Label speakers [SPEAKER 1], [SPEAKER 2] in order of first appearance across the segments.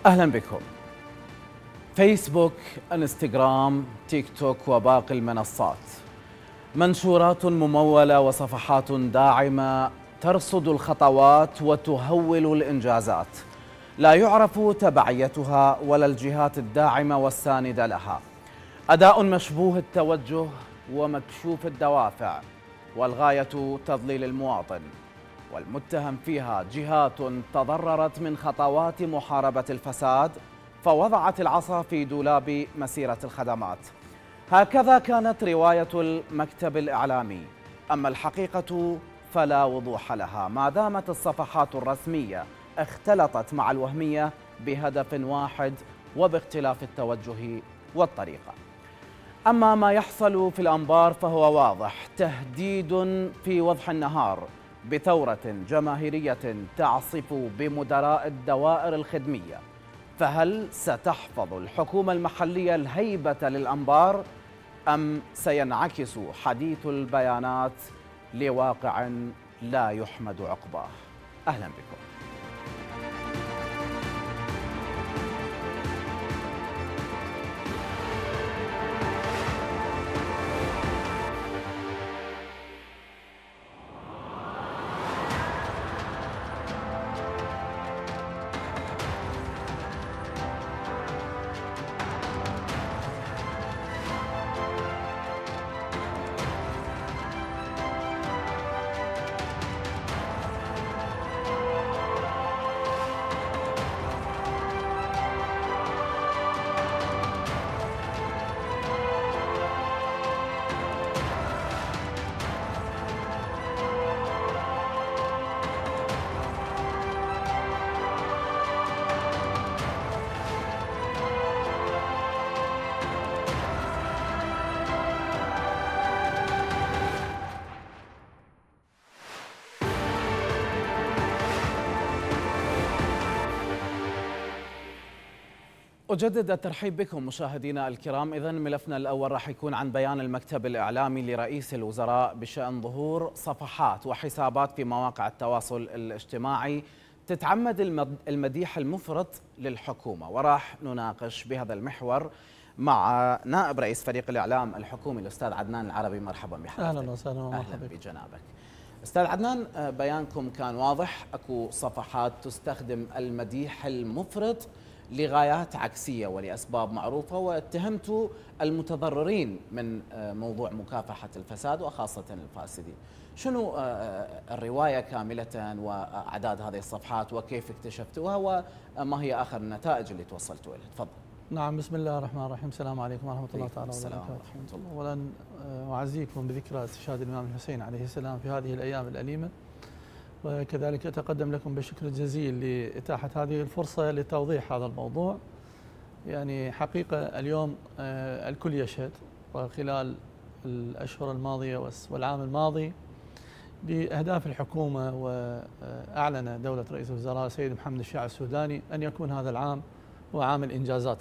[SPEAKER 1] أهلا بكم. فيسبوك، انستغرام، تيك توك وباقي المنصات، منشورات ممولة وصفحات داعمة ترصد الخطوات وتهول الإنجازات، لا يعرف تبعيتها ولا الجهات الداعمة والساندة لها. أداء مشبوه التوجه ومكشوف الدوافع، والغاية تضليل المواطن، والمتهم فيها جهات تضررت من خطوات محاربة الفساد فوضعت العصا في دولاب مسيرة الخدمات. هكذا كانت رواية المكتب الإعلامي، أما الحقيقة فلا وضوح لها ما دامت الصفحات الرسمية اختلطت مع الوهمية بهدف واحد وباختلاف التوجه والطريقة. أما ما يحصل في الأنبار فهو واضح، تهديد في وضح النهار بثورة جماهيرية تعصف بمدراء الدوائر الخدمية. فهل ستحفظ الحكومة المحلية الهيبة للأنبار أم سينعكس حديث البيانات لواقع لا يحمد عقباه؟ أهلا بكم. أجدد الترحيب بكم مشاهدينا الكرام. إذن ملفنا الأول راح يكون عن بيان المكتب الإعلامي لرئيس الوزراء بشأن ظهور صفحات وحسابات في مواقع التواصل الاجتماعي تتعمد المديح المفرط للحكومة، وراح نناقش بهذا المحور مع نائب رئيس فريق الإعلام الحكومي الأستاذ عدنان العربي. مرحبا بحضرتك.
[SPEAKER 2] أهلا وسهلا ومرحبا
[SPEAKER 1] أهلا بجنابك. أستاذ عدنان، بيانكم كان واضح، أكو صفحات تستخدم المديح المفرط لغايات عكسية ولأسباب معروفة، واتهمت المتضررين من موضوع مكافحة الفساد وخاصة الفاسدين. شنو الرواية كاملة وأعداد هذه الصفحات وكيف اكتشفتوها وما هي آخر النتائج اللي توصلتوا إليها؟ تفضل.
[SPEAKER 2] نعم، بسم الله الرحمن الرحيم. السلام عليكم ورحمة الله تعالى
[SPEAKER 1] وبركاته.
[SPEAKER 2] أولا أعزيكم بذكرى استشهاد الإمام الحسين عليه السلام في هذه الأيام الأليمة، وكذلك أتقدم لكم بالشكر الجزيل لإتاحة هذه الفرصة لتوضيح هذا الموضوع. يعني حقيقة اليوم الكل يشهد، وخلال الأشهر الماضية والعام الماضي بأهداف الحكومة، وأعلن دولة رئيس الوزراء سيد محمد الشيع السوداني أن يكون هذا العام هو عام الإنجازات،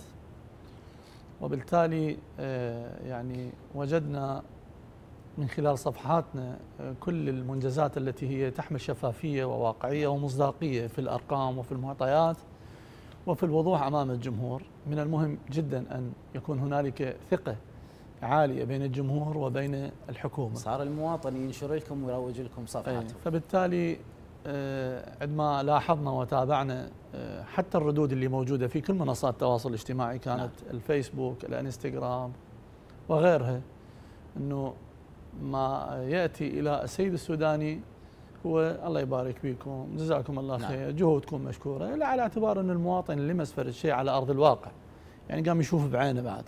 [SPEAKER 2] وبالتالي يعني وجدنا من خلال صفحاتنا كل المنجزات التي هي تحمل شفافية وواقعية ومصداقية في الأرقام وفي المعطيات وفي الوضوح أمام الجمهور. من المهم جدا أن يكون هنالك ثقة عالية بين الجمهور وبين الحكومة.
[SPEAKER 1] صار المواطن ينشر لكم ويروج لكم صفحاتهم.
[SPEAKER 2] فبالتالي عندما لاحظنا وتابعنا حتى الردود اللي موجودة في كل منصات التواصل الاجتماعي، كانت الفيسبوك، الانستغرام وغيرها، أنه ما يأتي إلى السيد السوداني هو الله يبارك فيكم، جزاكم الله خير، جهودكم مشكورة، لا على اعتبار أن المواطن اللي لمس فرد شيء على أرض الواقع، يعني قام يشوف بعينه بعد.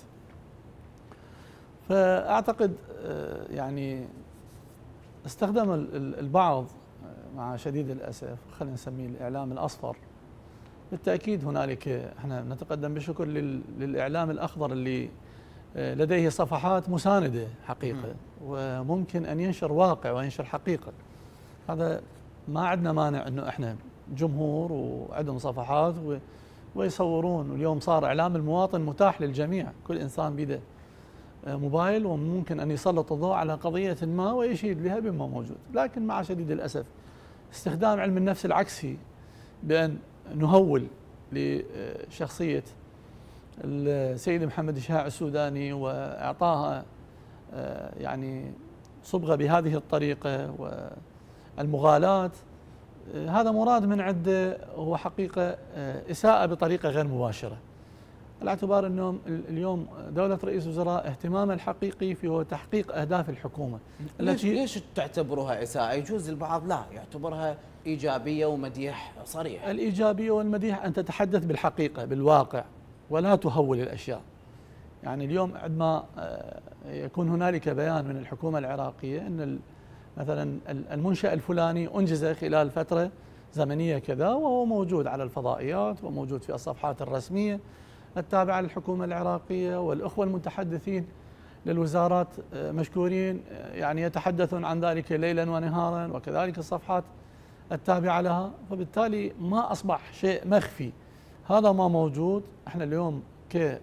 [SPEAKER 2] فأعتقد يعني استخدم البعض مع شديد الأسف، خلينا نسميه الإعلام الأصفر. بالتأكيد هنالك احنا نتقدم بشكر للإعلام الأخضر اللي لديه صفحات مساندة حقيقة، وممكن أن ينشر واقع وينشر حقيقة. هذا ما عندنا مانع أنه إحنا جمهور وعندهم صفحات ويصورون، واليوم صار إعلام المواطن متاح للجميع، كل إنسان بيده موبايل وممكن أن يسلط الضوء على قضية ما ويشيد بها بما موجود. لكن مع شديد الأسف استخدام علم النفس العكسي بأن نهول لشخصية السيد محمد الشياع السوداني وإعطاها يعني صبغة بهذه الطريقة والمغالاة، هذا مراد من عنده هو حقيقة إساءة بطريقة غير مباشرة، على اعتبار أنه اليوم دولة رئيس الوزراء اهتمامه الحقيقي في هو تحقيق أهداف الحكومة.
[SPEAKER 1] ليش تعتبروها إساءة؟ يجوز البعض لا يعتبرها إيجابية ومديح صريح.
[SPEAKER 2] الإيجابية والمديح أن تتحدث بالحقيقة بالواقع ولا تهول الأشياء. يعني اليوم عندما يكون هنالك بيان من الحكومة العراقية أن مثلا المنشأ الفلاني أنجز خلال فترة زمنية كذا، وهو موجود على الفضائيات وموجود في الصفحات الرسمية التابعة للحكومة العراقية، والأخوة المتحدثين للوزارات مشكورين يعني يتحدثون عن ذلك ليلا ونهارا، وكذلك الصفحات التابعة لها، فبالتالي ما أصبح شيء مخفي، هذا ما موجود. احنا اليوم ك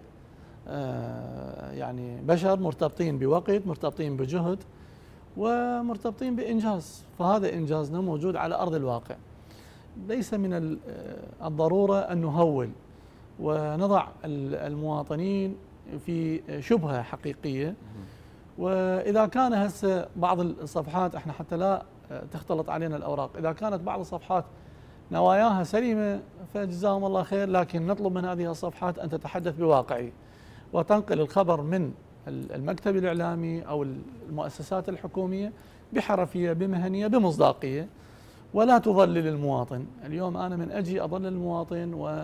[SPEAKER 2] يعني بشر مرتبطين بوقت، مرتبطين بجهد، ومرتبطين بإنجاز، فهذا إنجازنا موجود على أرض الواقع. ليس من الضرورة أن نهول ونضع المواطنين في شبهة حقيقية. وإذا كان هسه بعض الصفحات احنا حتى لا تختلط علينا الأوراق، إذا كانت بعض الصفحات نواياها سليمة فجزاهم الله خير، لكن نطلب من هذه الصفحات أن تتحدث بواقعي وتنقل الخبر من المكتب الإعلامي أو المؤسسات الحكومية بحرفية بمهنية بمصداقية، ولا تضلل المواطن. اليوم أنا من أجي أضلل المواطن و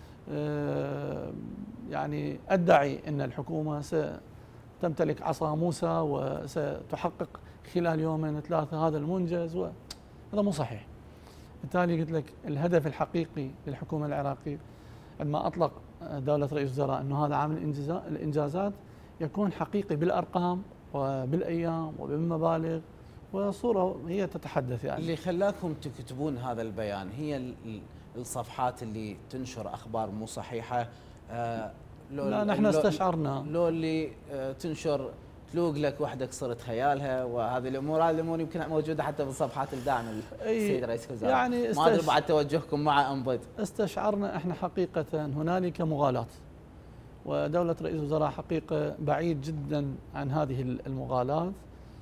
[SPEAKER 2] يعني أدعي أن الحكومة ستمتلك عصا موسى وستحقق خلال يومين ثلاثة هذا المنجز، هذا مو صحيح. بالتالي قلت لك الهدف الحقيقي للحكومة العراقية عندما أطلق دولة رئيس الوزراء أنه هذا عام الإنجازات يكون حقيقي بالأرقام وبالأيام وبالمبالغ، وصورة هي تتحدث. يعني
[SPEAKER 1] اللي خلاكم تكتبون هذا البيان هي الصفحات اللي تنشر أخبار مو صحيحة؟
[SPEAKER 2] لا نحن استشعرنا
[SPEAKER 1] لو اللي تنشر تلوق لك وحدك صرت خيالها، وهذه الامور يمكن موجوده حتى بالصفحات الداعمه للسيد رئيس الوزراء.
[SPEAKER 2] يعني
[SPEAKER 1] ما ادري بعد توجهكم مع انبض.
[SPEAKER 2] استشعرنا احنا حقيقه هنالك مغالاه، ودوله رئيس الوزراء حقيقه بعيد جدا عن هذه المغالاه،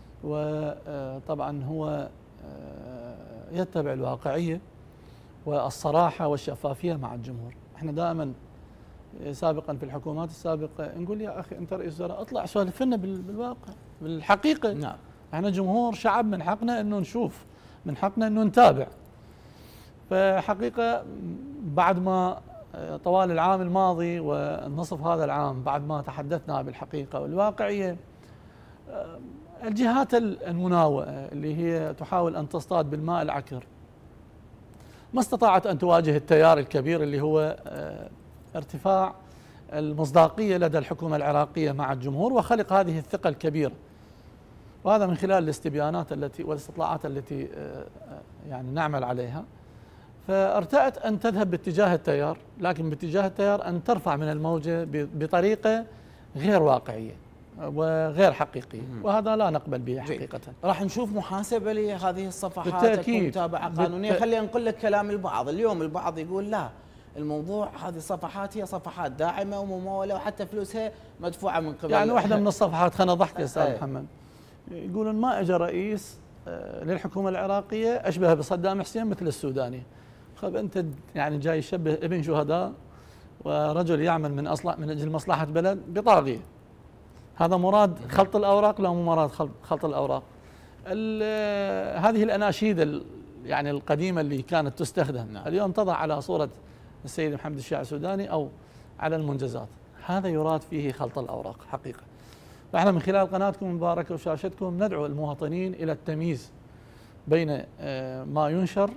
[SPEAKER 2] وطبعا هو يتبع الواقعيه والصراحه والشفافيه مع الجمهور. احنا دائما سابقا في الحكومات السابقه نقول يا اخي انت رئيس وزراء اطلع سولف لنا بالواقع بالحقيقه.
[SPEAKER 1] نعم.
[SPEAKER 2] احنا جمهور شعب، من حقنا انه نشوف، من حقنا انه نتابع. فحقيقه بعد ما طوال العام الماضي والنصف هذا العام بعد ما تحدثنا بالحقيقه والواقعيه، الجهات المناوئه اللي هي تحاول ان تصطاد بالماء العكر ما استطاعت ان تواجه التيار الكبير اللي هو ارتفاع المصداقية لدى الحكومة العراقية مع الجمهور وخلق هذه الثقة الكبيرة، وهذا من خلال الاستبيانات التي والاستطلاعات التي يعني نعمل عليها. فارتأت أن تذهب باتجاه التيار، لكن باتجاه التيار أن ترفع من الموجة بطريقة غير واقعية وغير حقيقية، وهذا لا نقبل به حقيقة.
[SPEAKER 1] راح نشوف محاسبة لهذه الصفحات
[SPEAKER 2] بالتأكيد،
[SPEAKER 1] متابعة قانونية. خلينا نقول لك كلام البعض. اليوم البعض يقول لا، الموضوع هذه الصفحات هي صفحات داعمه ومموله وحتى فلوسها مدفوعه من قبل.
[SPEAKER 2] يعني واحده من الصفحات، خلنا ضحك يا استاذ محمد، يقولون ما اجى رئيس للحكومه العراقيه اشبه بصدام حسين مثل السوداني. خب انت يعني جاي يشبه ابن شهداء ورجل يعمل من اجل مصلحه بلد بطاغيه. هذا مراد خلط الاوراق؟ لا، مو مراد خلط الاوراق. هذه الاناشيد يعني القديمه اللي كانت تستخدم اليوم تضع على صوره السيد محمد الشياع السوداني أو على المنجزات، هذا يراد فيه خلط الأوراق حقيقة. نحن من خلال قناتكم المباركة وشاشتكم ندعو المواطنين إلى التمييز بين ما ينشر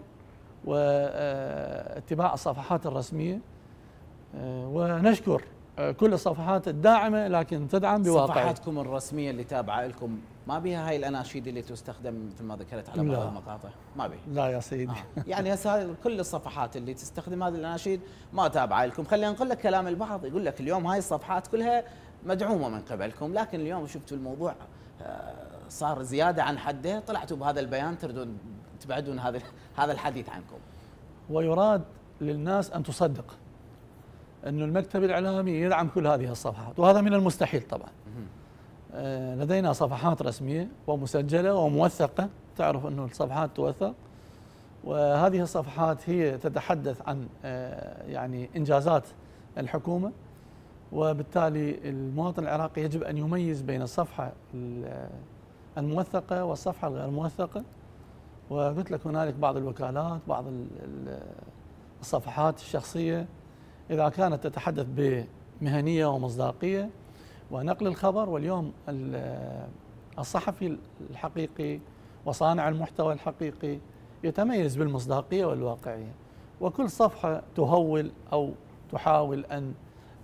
[SPEAKER 2] واتباع الصفحات الرسمية، ونشكر كل الصفحات الداعمة لكن تدعم بواقع.
[SPEAKER 1] صفحاتكم الرسمية اللي تابعة لكم ما بها هاي الأناشيد اللي تستخدم مثل ما ذكرت على بعض المقاطع؟ ما بها.
[SPEAKER 2] لا يا سيدي.
[SPEAKER 1] يعني هسه كل الصفحات اللي تستخدم هذه الأناشيد ما تابعة لكم. خلينا نقول لك كلام البعض، يقول لك اليوم هاي الصفحات كلها مدعومة من قبلكم، لكن اليوم شفتوا الموضوع صار زيادة عن حده، طلعتوا بهذا البيان تردون تبعدون هذا الحديث عنكم.
[SPEAKER 2] ويراد للناس أن تصدق أنه المكتب الإعلامي يدعم كل هذه الصفحات، وهذا من المستحيل طبعا. لدينا صفحات رسمية ومسجلة وموثقة، تعرف أنه الصفحات توثق، وهذه الصفحات هي تتحدث عن يعني إنجازات الحكومة، وبالتالي المواطن العراقي يجب أن يميز بين الصفحة الموثقة والصفحة الغير موثقة. وقلت لك هنالك بعض الوكالات، بعض الصفحات الشخصية إذا كانت تتحدث بمهنية ومصداقية ونقل الخبر، واليوم الصحفي الحقيقي وصانع المحتوى الحقيقي يتميز بالمصداقية والواقعية، وكل صفحة تهول أو تحاول أن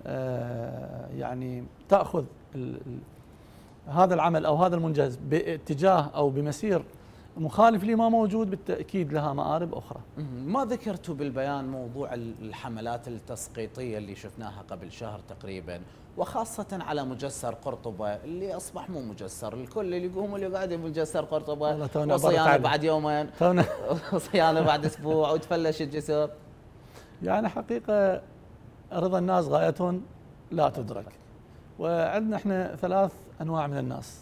[SPEAKER 2] يعني تأخذ هذا العمل أو هذا المنجز باتجاه أو بمسير مخالف لما موجود، بالتأكيد لها مآرب أخرى.
[SPEAKER 1] ما ذكرتوا بالبيان موضوع الحملات التسقيطية اللي شفناها قبل شهر تقريبا، وخاصة على مجسر قرطبة اللي أصبح مو مجسر، الكل اللي يقوم اللي قاعد بمجسر قرطبة وصيانة بعد يومين وصيانة بعد أسبوع وتفلش الجسر. يعني
[SPEAKER 2] حقيقة رضا الناس غاية لا تدرك، وعندنا احنا 3 أنواع من الناس.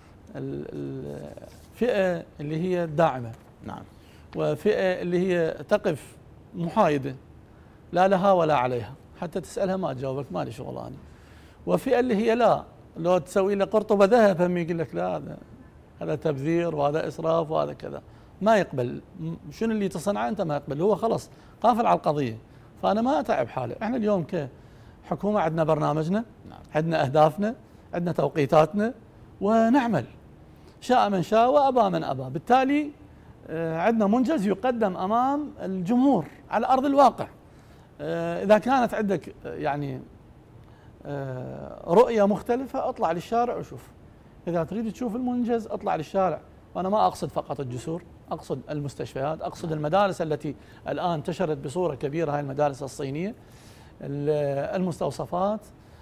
[SPEAKER 2] الفئة اللي هي الداعمة،
[SPEAKER 1] نعم،
[SPEAKER 2] وفئة اللي هي تقف محايدة لا لها ولا عليها، حتى تسألها ما تجاوبك، مالي شغل أنا. وفئة اللي هي لا، لو تسوي له قرطبة ذهب هم يقول لك لا هذا تبذير وهذا إسراف وهذا كذا، ما يقبل. شنو اللي تصنعه أنت ما يقبل، هو خلص قافل على القضية. فأنا ما أتعب حالي. احنا اليوم كحكومة عندنا برنامجنا، عندنا أهدافنا، عندنا توقيتاتنا، ونعمل شاء من شاء وأبى من أبى. بالتالي عندنا منجز يقدم أمام الجمهور على أرض الواقع. إذا كانت عندك يعني رؤية مختلفة اطلع للشارع وشوف. إذا تريد تشوف المنجز اطلع للشارع. وأنا ما أقصد فقط الجسور، أقصد المستشفيات، أقصد المدارس التي الآن انتشرت بصورة كبيرة، هاي المدارس الصينية، المستوصفات،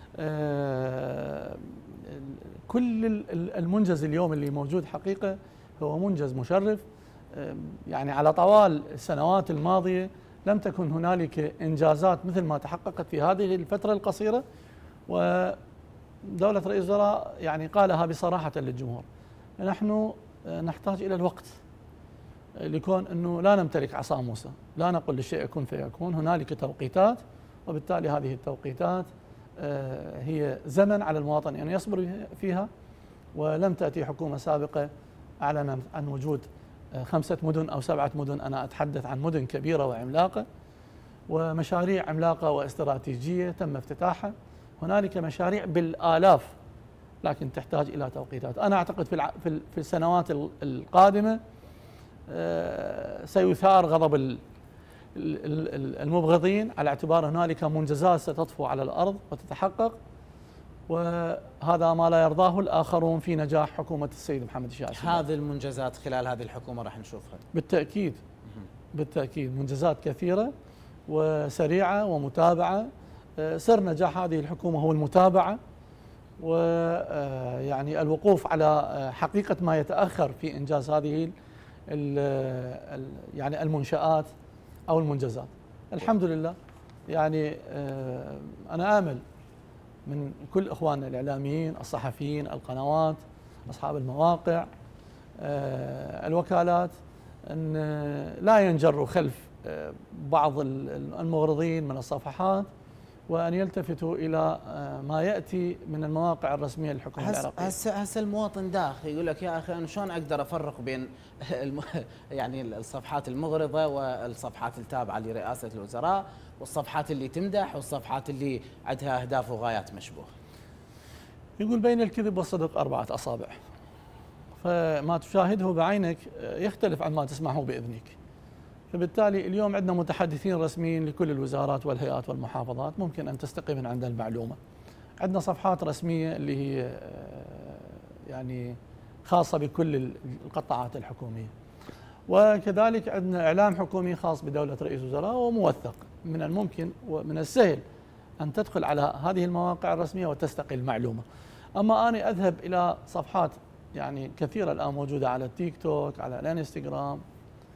[SPEAKER 2] كل المنجز اليوم اللي موجود حقيقة هو منجز مشرف. يعني على طوال السنوات الماضية لم تكن هنالك إنجازات مثل ما تحققت في هذه الفترة القصيرة، ودولة رئيس الوزراء يعني قالها بصراحة للجمهور. نحن نحتاج إلى الوقت لكون أنه لا نمتلك عصا موسى، لا نقول للشيء يكون فيكون، هنالك توقيتات، وبالتالي هذه التوقيتات هي زمن على المواطن أن يصبر فيها. ولم تأتي حكومة سابقة أعلنت عن وجود 5 مدن أو 7 مدن، أنا أتحدث عن مدن كبيرة وعملاقة ومشاريع عملاقة واستراتيجية تم افتتاحها. هنالك مشاريع بالآلاف لكن تحتاج إلى توقيتات. أنا أعتقد في السنوات القادمة سيثار غضب المبغضين على اعتبار هنالك منجزات ستطفو على الأرض وتتحقق، وهذا ما لا يرضاه الآخرون في نجاح حكومة السيد محمد الشاعري.
[SPEAKER 1] هذه المنجزات خلال هذه الحكومة راح نشوفها
[SPEAKER 2] بالتأكيد. بالتأكيد منجزات كثيرة وسريعة ومتابعة. سر نجاح هذه الحكومة هو المتابعة، ويعني الوقوف على حقيقة ما يتأخر في إنجاز هذه يعني المنشآت أو المنجزات. الحمد لله. يعني أنا آمل من كل إخواننا الإعلاميين، الصحفيين، القنوات، أصحاب المواقع، الوكالات، أن لا ينجروا خلف بعض المغرضين من الصفحات، وأن يلتفتوا إلى ما يأتي من المواقع الرسمية للحكومة العراقية.
[SPEAKER 1] هسه المواطن داخل يقول لك يا أخي أنا شلون أقدر أفرق بين يعني الصفحات المغرضة والصفحات التابعة لرئاسة الوزراء، والصفحات اللي تمدح والصفحات اللي عندها أهداف وغايات مشبوهة؟
[SPEAKER 2] يقول بين الكذب والصدق 4 أصابع، فما تشاهده بعينك يختلف عن ما تسمعه بإذنك. فبالتالي اليوم عندنا متحدثين رسميين لكل الوزارات والهيئات والمحافظات، ممكن أن تستقي من عند المعلومة. عندنا صفحات رسمية اللي هي يعني خاصة بكل القطاعات الحكومية، وكذلك عندنا إعلام حكومي خاص بدولة رئيس الوزراء وموثق. من الممكن ومن السهل أن تدخل على هذه المواقع الرسمية وتستقي المعلومة. أما أنا أذهب إلى صفحات يعني كثيرة الآن موجودة على التيك توك، على الانستغرام،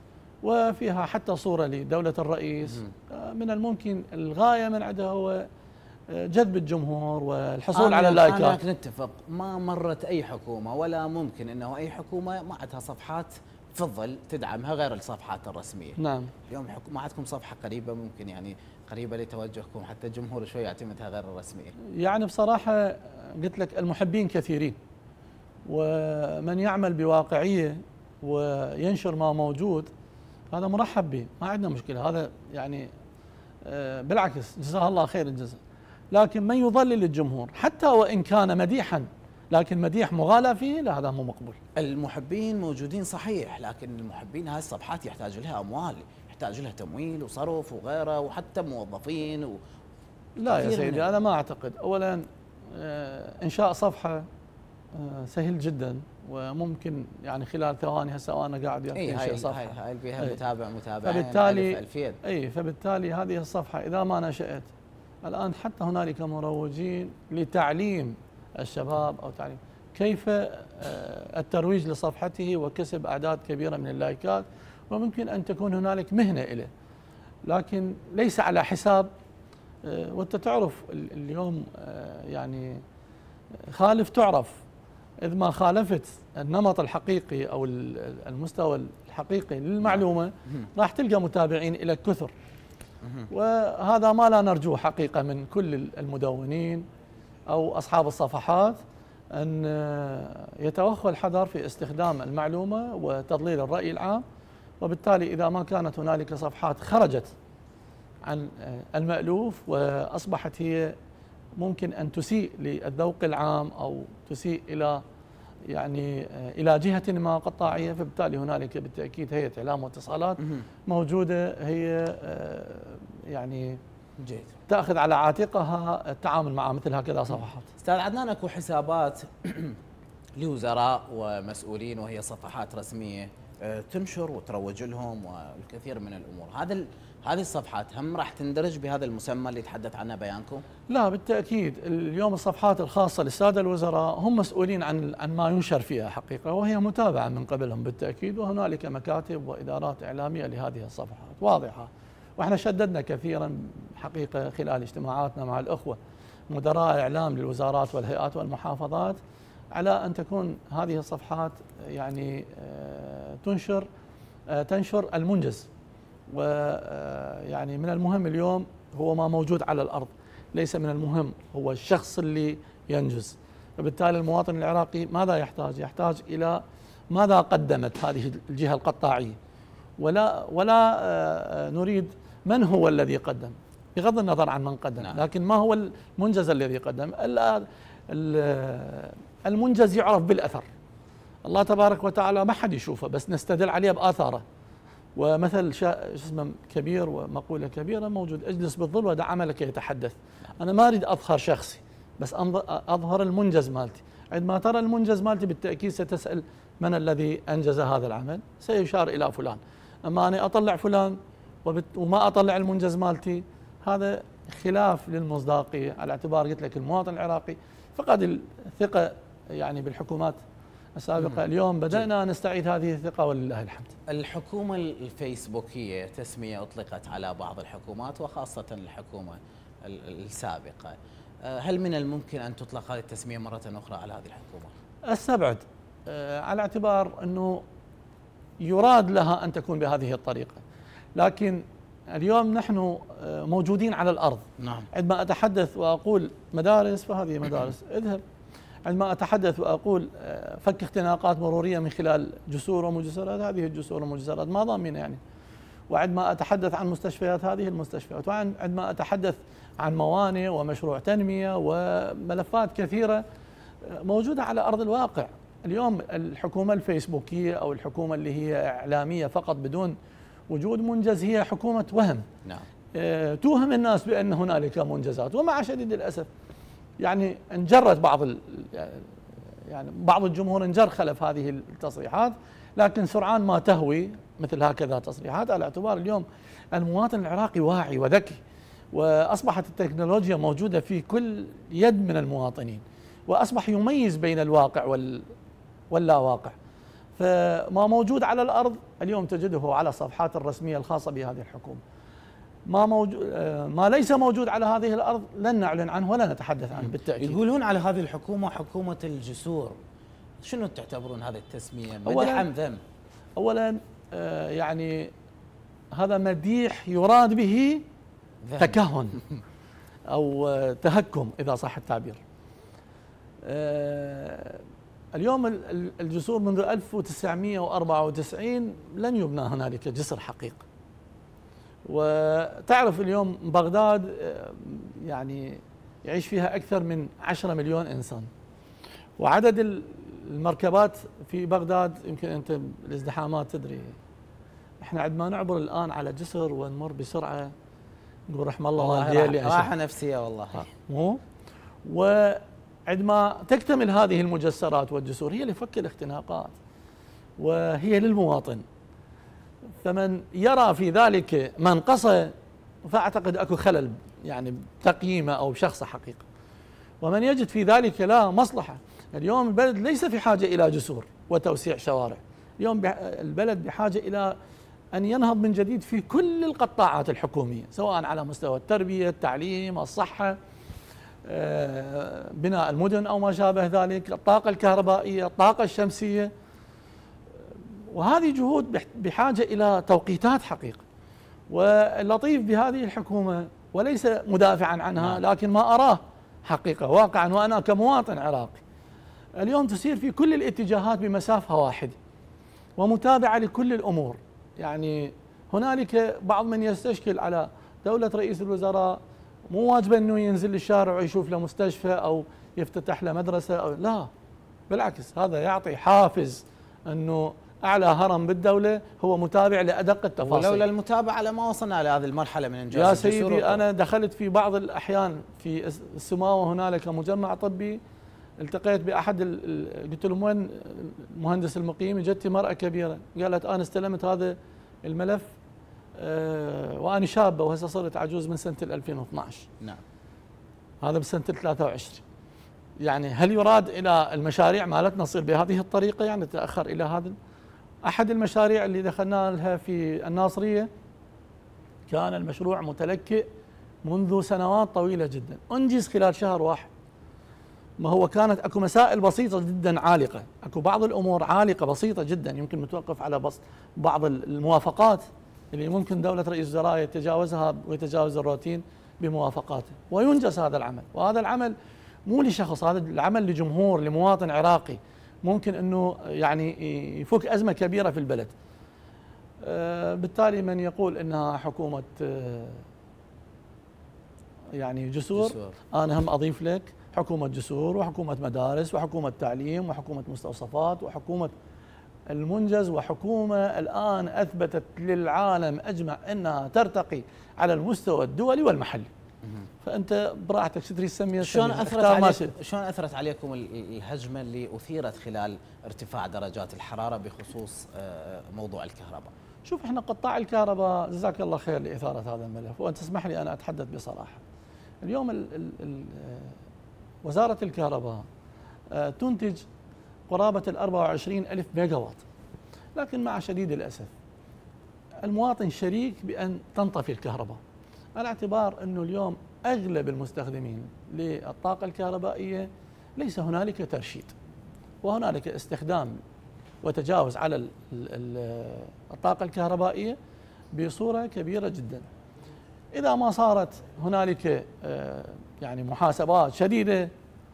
[SPEAKER 2] وفيها حتى صورة لدولة الرئيس، من الممكن الغاية من عندها هو جذب الجمهور والحصول على اللايكات.
[SPEAKER 1] أنا نتفق، ما مرت أي حكومة ولا ممكن أنه أي حكومة ما عندها صفحات تفضل تدعمها غير الصفحات الرسمية.
[SPEAKER 2] نعم.
[SPEAKER 1] اليوم ما عندكم صفحة قريبة ممكن يعني قريبة لتوجهكم حتى الجمهور شوي يعتمدها غير الرسمية؟
[SPEAKER 2] يعني بصراحة قلت لك المحبين كثيرين، ومن يعمل بواقعية وينشر ما موجود هذا مرحب به، ما عندنا مشكلة. هذا يعني بالعكس جزاه الله خير الجزاء. لكن من يضلل الجمهور حتى وإن كان مديحا، لكن مديح مغالى فيه، لا هذا مو مقبول.
[SPEAKER 1] المحبين موجودين صحيح، لكن المحبين هاي الصفحات يحتاج لها أموال، يحتاج لها تمويل وصرف وغيره، وحتى موظفين
[SPEAKER 2] لا يا سيدي أنا ما أعتقد. أولا إنشاء صفحة سهل جدا، وممكن يعني خلال ثواني هسه وانا قاعد انشئ صفحه
[SPEAKER 1] هاي بها متابعين
[SPEAKER 2] فبالتالي فبالتالي هذه الصفحه اذا ما نشأت الان، حتى هنالك مروجين لتعليم الشباب او تعليم كيف الترويج لصفحته وكسب اعداد كبيره من اللايكات، وممكن ان تكون هنالك مهنه له، لكن ليس على حساب. وانت تعرف اليوم يعني خالف تعرف، إذ ما خالفت النمط الحقيقي أو المستوى الحقيقي للمعلومة راح تلقى متابعين إلى كثر، وهذا ما لا نرجوه حقيقة من كل المدونين أو أصحاب الصفحات، أن يتوخوا الحذر في استخدام المعلومة وتضليل الرأي العام. وبالتالي إذا ما كانت هنالك صفحات خرجت عن المألوف وأصبحت هي ممكن أن تسيء للذوق العام أو تسيء إلى يعني إلى جهة ما قطاعية، فبالتالي هنالك بالتأكيد هيئة إعلام واتصالات موجودة، هي يعني
[SPEAKER 1] جيد
[SPEAKER 2] تأخذ على عاتقها التعامل مع مثل هكذا صفحات.
[SPEAKER 1] أستاذ عدنان، أكو حسابات لوزراء ومسؤولين وهي صفحات رسمية تنشر وتروج لهم والكثير من الأمور، هذه الصفحات هم راح تندرج بهذا المسمى اللي تحدث عنه بيانكم؟
[SPEAKER 2] لا بالتأكيد. اليوم الصفحات الخاصة للسادة الوزراء هم مسؤولين عن ما ينشر فيها حقيقة، وهي متابعة من قبلهم بالتأكيد، وهنالك مكاتب وإدارات إعلامية لهذه الصفحات واضحة. واحنا شددنا كثيرا حقيقة خلال اجتماعاتنا مع الأخوة مدراء إعلام للوزارات والهيئات والمحافظات على أن تكون هذه الصفحات يعني تنشر المنجز، ويعني من المهم اليوم هو ما موجود على الأرض، ليس من المهم هو الشخص اللي ينجز. فبالتالي المواطن العراقي ماذا يحتاج؟ يحتاج إلى ماذا قدمت هذه الجهة القطاعية، ولا نريد من هو الذي قدم بغض النظر عن من قدم، لكن ما هو المنجز الذي قدم. المنجز يعرف بالأثر، الله تبارك وتعالى ما حد يشوفه بس نستدل عليه بآثاره. ومثل اسمه كبير ومقولة كبيرة موجود، اجلس بالظل ودع عملك يتحدث. أنا ما أريد أظهر شخصي بس أظهر المنجز مالتي. عندما ترى المنجز مالتي بالتأكيد ستسأل من الذي أنجز هذا العمل، سيشار إلى فلان. أما أنا أطلع فلان وما أطلع المنجز مالتي، هذا خلاف للمصداقية، على اعتبار قلت لك المواطن العراقي فقد الثقة يعني بالحكومات السابقة. اليوم بدأنا نستعيد هذه الثقة ولله الحمد.
[SPEAKER 1] الحكومة الفيسبوكية تسمية أطلقت على بعض الحكومات وخاصة الحكومة السابقة، هل من الممكن أن تطلق هذه التسمية مرة أخرى على هذه الحكومة؟
[SPEAKER 2] استبعد، على اعتبار أنه يراد لها أن تكون بهذه الطريقة، لكن اليوم نحن موجودين على الأرض.
[SPEAKER 1] نعم.
[SPEAKER 2] عندما أتحدث وأقول مدارس فهذه مدارس اذهب، عندما أتحدث وأقول فك اختناقات مرورية من خلال جسور ومجسرات، هذه الجسور والمجسرات ما ضامنة يعني. وعندما أتحدث عن مستشفيات، هذه المستشفيات. وعندما أتحدث عن موانئ ومشروع تنمية وملفات كثيرة موجودة على أرض الواقع. اليوم الحكومة الفيسبوكية أو الحكومة اللي هي إعلامية فقط بدون وجود منجز هي حكومة وهم.
[SPEAKER 1] نعم.
[SPEAKER 2] توهم الناس بأن هنالك منجزات، ومع شديد الأسف يعني انجرت بعض الجمهور انجر خلف هذه التصريحات، لكن سرعان ما تهوي مثل هكذا تصريحات، على اعتبار اليوم المواطن العراقي واعي وذكي، وأصبحت التكنولوجيا موجودة في كل يد من المواطنين، وأصبح يميز بين الواقع واللا واقع. فما موجود على الأرض اليوم تجده على الصفحات الرسمية الخاصة بهذه الحكومة. ما موجود، ما ليس موجود على هذه الارض لن نعلن عنه ولا نتحدث عنه بالتاكيد.
[SPEAKER 1] يقولون على هذه الحكومه حكومه الجسور، شنو تعتبرون هذه التسميه؟ مدح ام ذم؟
[SPEAKER 2] اولا يعني هذا مديح يراد به تكهن او تهكم اذا صح التعبير. اليوم الجسور منذ 1994 لن يبنى هنالك جسر حقيقي. وتعرف اليوم بغداد يعني يعيش فيها أكثر من 10 مليون إنسان، وعدد المركبات في بغداد يمكن أنت الازدحامات تدري، احنا عندما نعبر الآن على جسر ونمر بسرعة نقول رحم الله والديالي
[SPEAKER 1] راحة نفسية والله.
[SPEAKER 2] مو وعندما تكتمل هذه المجسرات والجسور هي لفك الاختناقات وهي للمواطن، فمن يرى في ذلك منقصة فأعتقد أكو خلل يعني بتقييمه أو بشخصه حقيقة، ومن يجد في ذلك لا مصلحة. اليوم البلد ليس في حاجة إلى جسور وتوسيع شوارع، اليوم البلد بحاجة إلى أن ينهض من جديد في كل القطاعات الحكومية، سواء على مستوى التربية، التعليم، الصحة، بناء المدن أو ما شابه ذلك، الطاقة الكهربائية، الطاقة الشمسية، وهذه جهود بحاجة إلى توقيتات حقيقة. واللطيف بهذه الحكومة وليس مدافعا عنها، لكن ما أراه حقيقة واقعا وأنا كمواطن عراقي اليوم تسير في كل الاتجاهات بمسافة واحدة ومتابعة لكل الأمور. يعني هنالك بعض من يستشكل على دولة رئيس الوزراء مو واجبه أنه ينزل للشارع ويشوف له مستشفى أو يفتتح له مدرسة أو لا، بالعكس هذا يعطي حافز أنه أعلى هرم بالدولة هو متابع لأدق التفاصيل.
[SPEAKER 1] ولولا المتابعة لما وصلنا لهذه المرحلة من إنجاز
[SPEAKER 2] يا سيدي أنا دخلت في بعض الأحيان في السماوة هنالك مجمع طبي، التقيت بأحد قلت لهم وين المهندس المقيم؟ جتني مرأة كبيرة قالت أنا استلمت هذا الملف وأنا شابة وهسه صرت عجوز من سنة 2012.
[SPEAKER 1] نعم.
[SPEAKER 2] هذا بسنة 23. يعني هل يراد إلى المشاريع مالتنا تصير بهذه الطريقة؟ يعني تأخر إلى هذا. أحد المشاريع اللي دخلنا لها في الناصرية كان المشروع متلكئ منذ سنوات طويلة جدا، أنجز خلال شهر واحد. ما هو كانت أكو مسائل بسيطة جدا عالقة، أكو بعض الأمور عالقة بسيطة جدا يمكن متوقف على بعض الموافقات اللي ممكن دولة رئيس الوزراء يتجاوزها ويتجاوز الروتين بموافقاته وينجز هذا العمل. وهذا العمل مو لشخص، هذا العمل لجمهور، لمواطن عراقي ممكن أنه يعني يفك أزمة كبيرة في البلد. بالتالي من يقول أنها حكومة يعني جسور، أنا هم أضيف لك حكومة جسور وحكومة مدارس وحكومة تعليم وحكومة مستوصفات وحكومة المنجز، وحكومة الآن أثبتت للعالم أجمع أنها ترتقي على المستوى الدولي والمحلي. فأنت براحتك شو تريد تسميها.
[SPEAKER 1] شلون أثرت عليكم الهجمة اللي أثيرت خلال ارتفاع درجات الحرارة بخصوص موضوع الكهرباء؟
[SPEAKER 2] شوف احنا قطاع الكهرباء جزاك الله خير لإثارة هذا الملف، وأنت تسمح لي أنا أتحدث بصراحة. اليوم وزارة الكهرباء تنتج قرابة 24,000 ميجا واط، لكن مع شديد الأسف المواطن شريك بأن تنطفي الكهرباء، على اعتبار أنه اليوم أغلب المستخدمين للطاقة الكهربائية ليس هنالك ترشيد، وهنالك استخدام وتجاوز على الطاقة الكهربائية بصورة كبيرة جدا. إذا ما صارت هنالك يعني محاسبات شديدة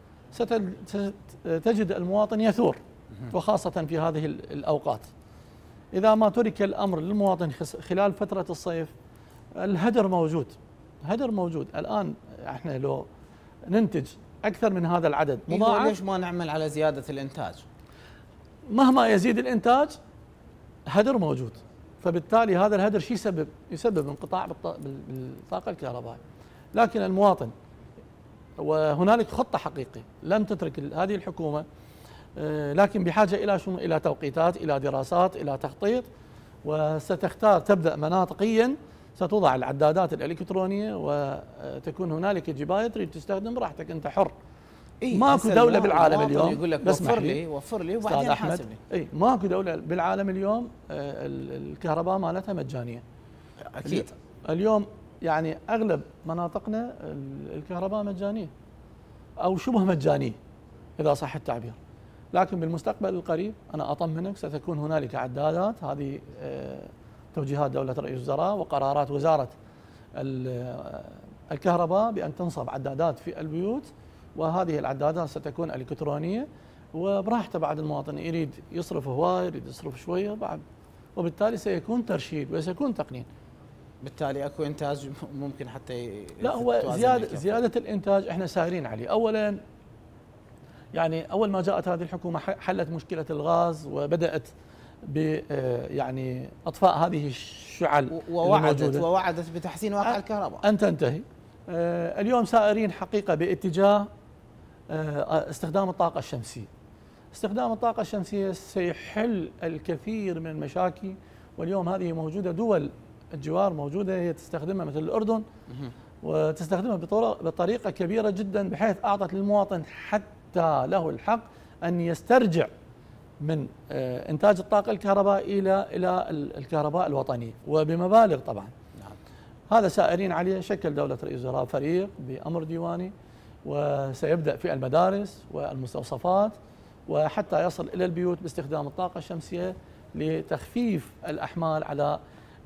[SPEAKER 2] ستجد المواطن يثور، وخاصة في هذه الأوقات. إذا ما ترك الأمر للمواطن خلال فترة الصيف الهدر موجود، هدر موجود. الآن احنا لو ننتج أكثر من هذا العدد مضاعف،
[SPEAKER 1] ليش ما نعمل على زيادة الإنتاج؟
[SPEAKER 2] مهما يزيد الإنتاج هدر موجود، فبالتالي هذا الهدر شو يسبب انقطاع بالطاقة الكهربائية. لكن المواطن، وهنالك خطة حقيقية لم تترك هذه الحكومة، لكن بحاجة إلى شنو؟ إلى توقيتات، إلى دراسات، إلى تخطيط، وستختار تبدأ مناطقيا، ستوضع العدادات الإلكترونية وتكون هنالك جباية تريد تستخدم براحتك، أنت حر. ماكو دولة بالعالم اليوم
[SPEAKER 1] يقول لك وفر لي وبعدين حاسبني.
[SPEAKER 2] اي ماكو دولة بالعالم اليوم الكهرباء مالتها مجانية.
[SPEAKER 1] أكيد.
[SPEAKER 2] اليوم يعني اغلب مناطقنا الكهرباء مجانيه او شبه مجانيه اذا صح التعبير، لكن بالمستقبل القريب انا اطمنك ستكون هنالك عدادات. هذه توجيهات دوله رئيس الوزراء وقرارات وزاره الكهرباء بان تنصب عدادات في البيوت، وهذه العدادات ستكون الكترونيه وبراحته. بعد المواطن يريد يصرف هواي يريد يصرف شويه بعد، وبالتالي سيكون ترشيد وسيكون تقنين.
[SPEAKER 1] بالتالي اكو انتاج ممكن حتى
[SPEAKER 2] لا هو زياده الانتاج احنا سائرين عليه. اولا يعني اول ما جاءت هذه الحكومه حلت مشكله الغاز وبدات ب يعني اطفاء هذه الشعل
[SPEAKER 1] ووعدت بتحسين واقع الكهرباء
[SPEAKER 2] ان تنتهي. اليوم سائرين حقيقه باتجاه استخدام الطاقه الشمسيه. استخدام الطاقه الشمسيه سيحل الكثير من المشاكل، واليوم هذه موجوده دول الجوار موجوده هي تستخدمها مثل الاردن وتستخدمها بطريقه كبيره جدا، بحيث اعطت للمواطن حتى له الحق ان يسترجع من انتاج الطاقه الكهرباء الى الكهرباء الوطنيه وبمبالغ طبعا. هذا سائرين عليه. شكل دوله رئيس الوزراء فريق بامر ديواني وسيبدا في المدارس والمستوصفات وحتى يصل الى البيوت باستخدام الطاقه الشمسيه لتخفيف الاحمال على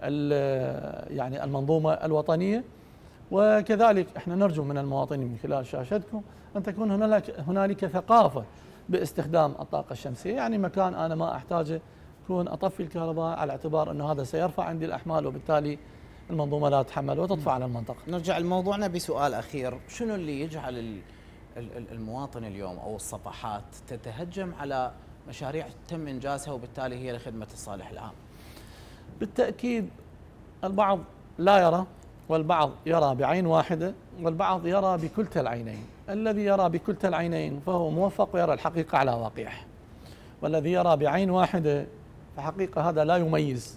[SPEAKER 2] يعني المنظومه الوطنيه. وكذلك احنا نرجو من المواطنين من خلال شاشتكم ان تكون هنالك ثقافه باستخدام الطاقه الشمسيه، يعني مكان انا ما احتاجه كون اطفي الكهرباء على اعتبار انه هذا سيرفع عندي الاحمال وبالتالي المنظومه لا تتحمل وتطفى على المنطقه.
[SPEAKER 1] نرجع لموضوعنا بسؤال اخير، شنو اللي يجعل المواطن اليوم او الصفحات تتهجم على مشاريع تم انجازها وبالتالي هي لخدمه الصالح العام؟
[SPEAKER 2] بالتاكيد البعض لا يرى، والبعض يرى بعين واحده، والبعض يرى بكلتا العينين. الذي يرى بكلتا العينين فهو موفق ويرى الحقيقه على واقعه، والذي يرى بعين واحده فحقيقه هذا لا يميز،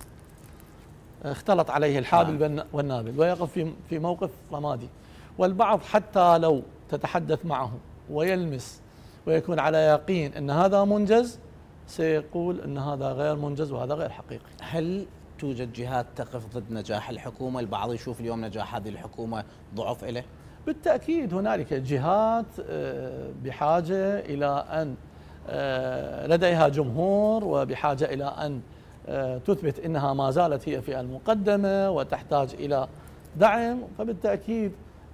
[SPEAKER 2] اختلط عليه الحابل والنابل ويقف في موقف رمادي. والبعض حتى لو تتحدث معه ويلمس ويكون على يقين ان هذا منجز سيقول ان هذا غير منجز وهذا غير حقيقي.
[SPEAKER 1] هل توجد جهات تقف ضد نجاح الحكومه؟ البعض يشوف اليوم نجاح هذه الحكومه ضعف له؟
[SPEAKER 2] بالتاكيد هنالك جهات بحاجه الى ان لديها جمهور وبحاجه الى ان تثبت انها ما زالت هي في المقدمه وتحتاج الى دعم، فبالتاكيد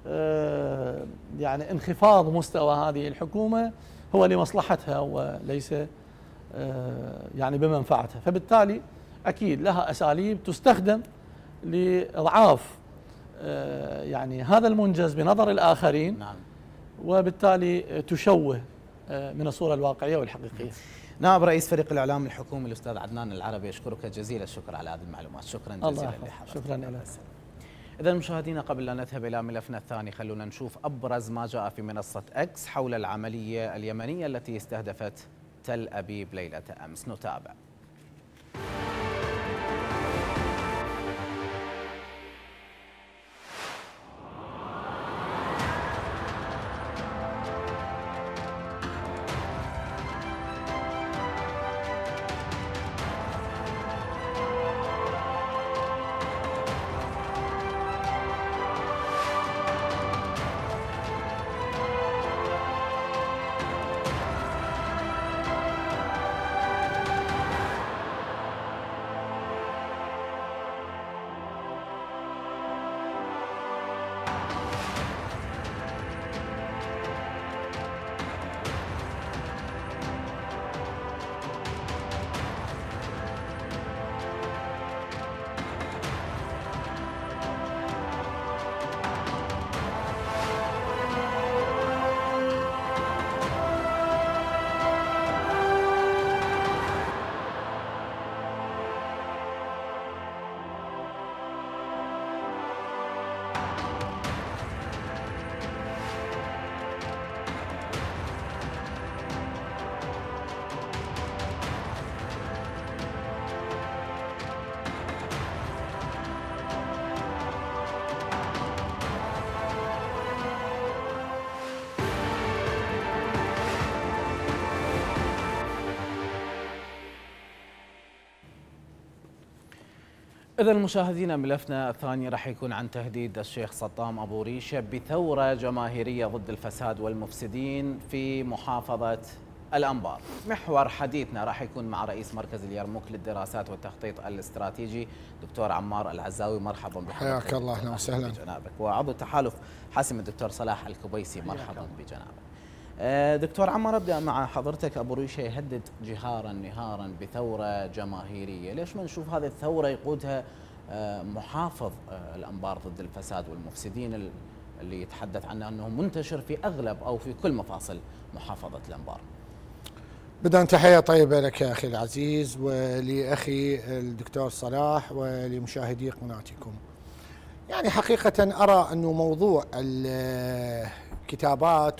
[SPEAKER 2] يعني انخفاض مستوى هذه الحكومه هو لمصلحتها وليس يعني بمنفعتها، فبالتالي اكيد لها اساليب تستخدم لاضعاف يعني هذا المنجز بنظر الاخرين.
[SPEAKER 1] نعم.
[SPEAKER 2] وبالتالي تشوه من الصوره الواقعيه والحقيقيه.
[SPEAKER 1] نائب رئيس فريق الاعلام الحكومي الاستاذ عدنان العربي، اشكرك جزيل الشكر على هذه المعلومات. شكرا جزيلا لحضرتك.
[SPEAKER 2] شكرا لك.
[SPEAKER 1] اذا مشاهدينا قبل ان نذهب الى ملفنا الثاني خلونا نشوف ابرز ما جاء في منصه اكس حول العمليه اليمنيه التي استهدفت تل ابيب ليله امس. نتابع. إذا المشاهدين، ملفنا الثاني راح يكون عن تهديد الشيخ سطام أبو ريشة بثورة جماهيرية ضد الفساد والمفسدين في محافظة الأنبار. محور حديثنا راح يكون مع رئيس مركز اليرموك للدراسات والتخطيط الاستراتيجي دكتور عمار العزاوي. مرحبا بحضرتك.
[SPEAKER 3] حياك الله، اهلا وسهلا
[SPEAKER 1] بجنابك. وعضو تحالف حاسم الدكتور صلاح الكبيسي. مرحبا بجنابك. دكتور عمار، ابدا مع حضرتك. ابو ريشه يهدد جهارا نهارا بثوره جماهيريه، ليش ما نشوف هذه الثوره يقودها محافظ الانبار ضد الفساد والمفسدين اللي يتحدث عنه انه منتشر في اغلب او في كل مفاصل محافظه الانبار؟
[SPEAKER 3] بدأ تحية طيبة لك يا أخي العزيز ولأخي الدكتور صلاح ولمشاهدي قناتكم. يعني حقيقة أرى أنه موضوع الكتابات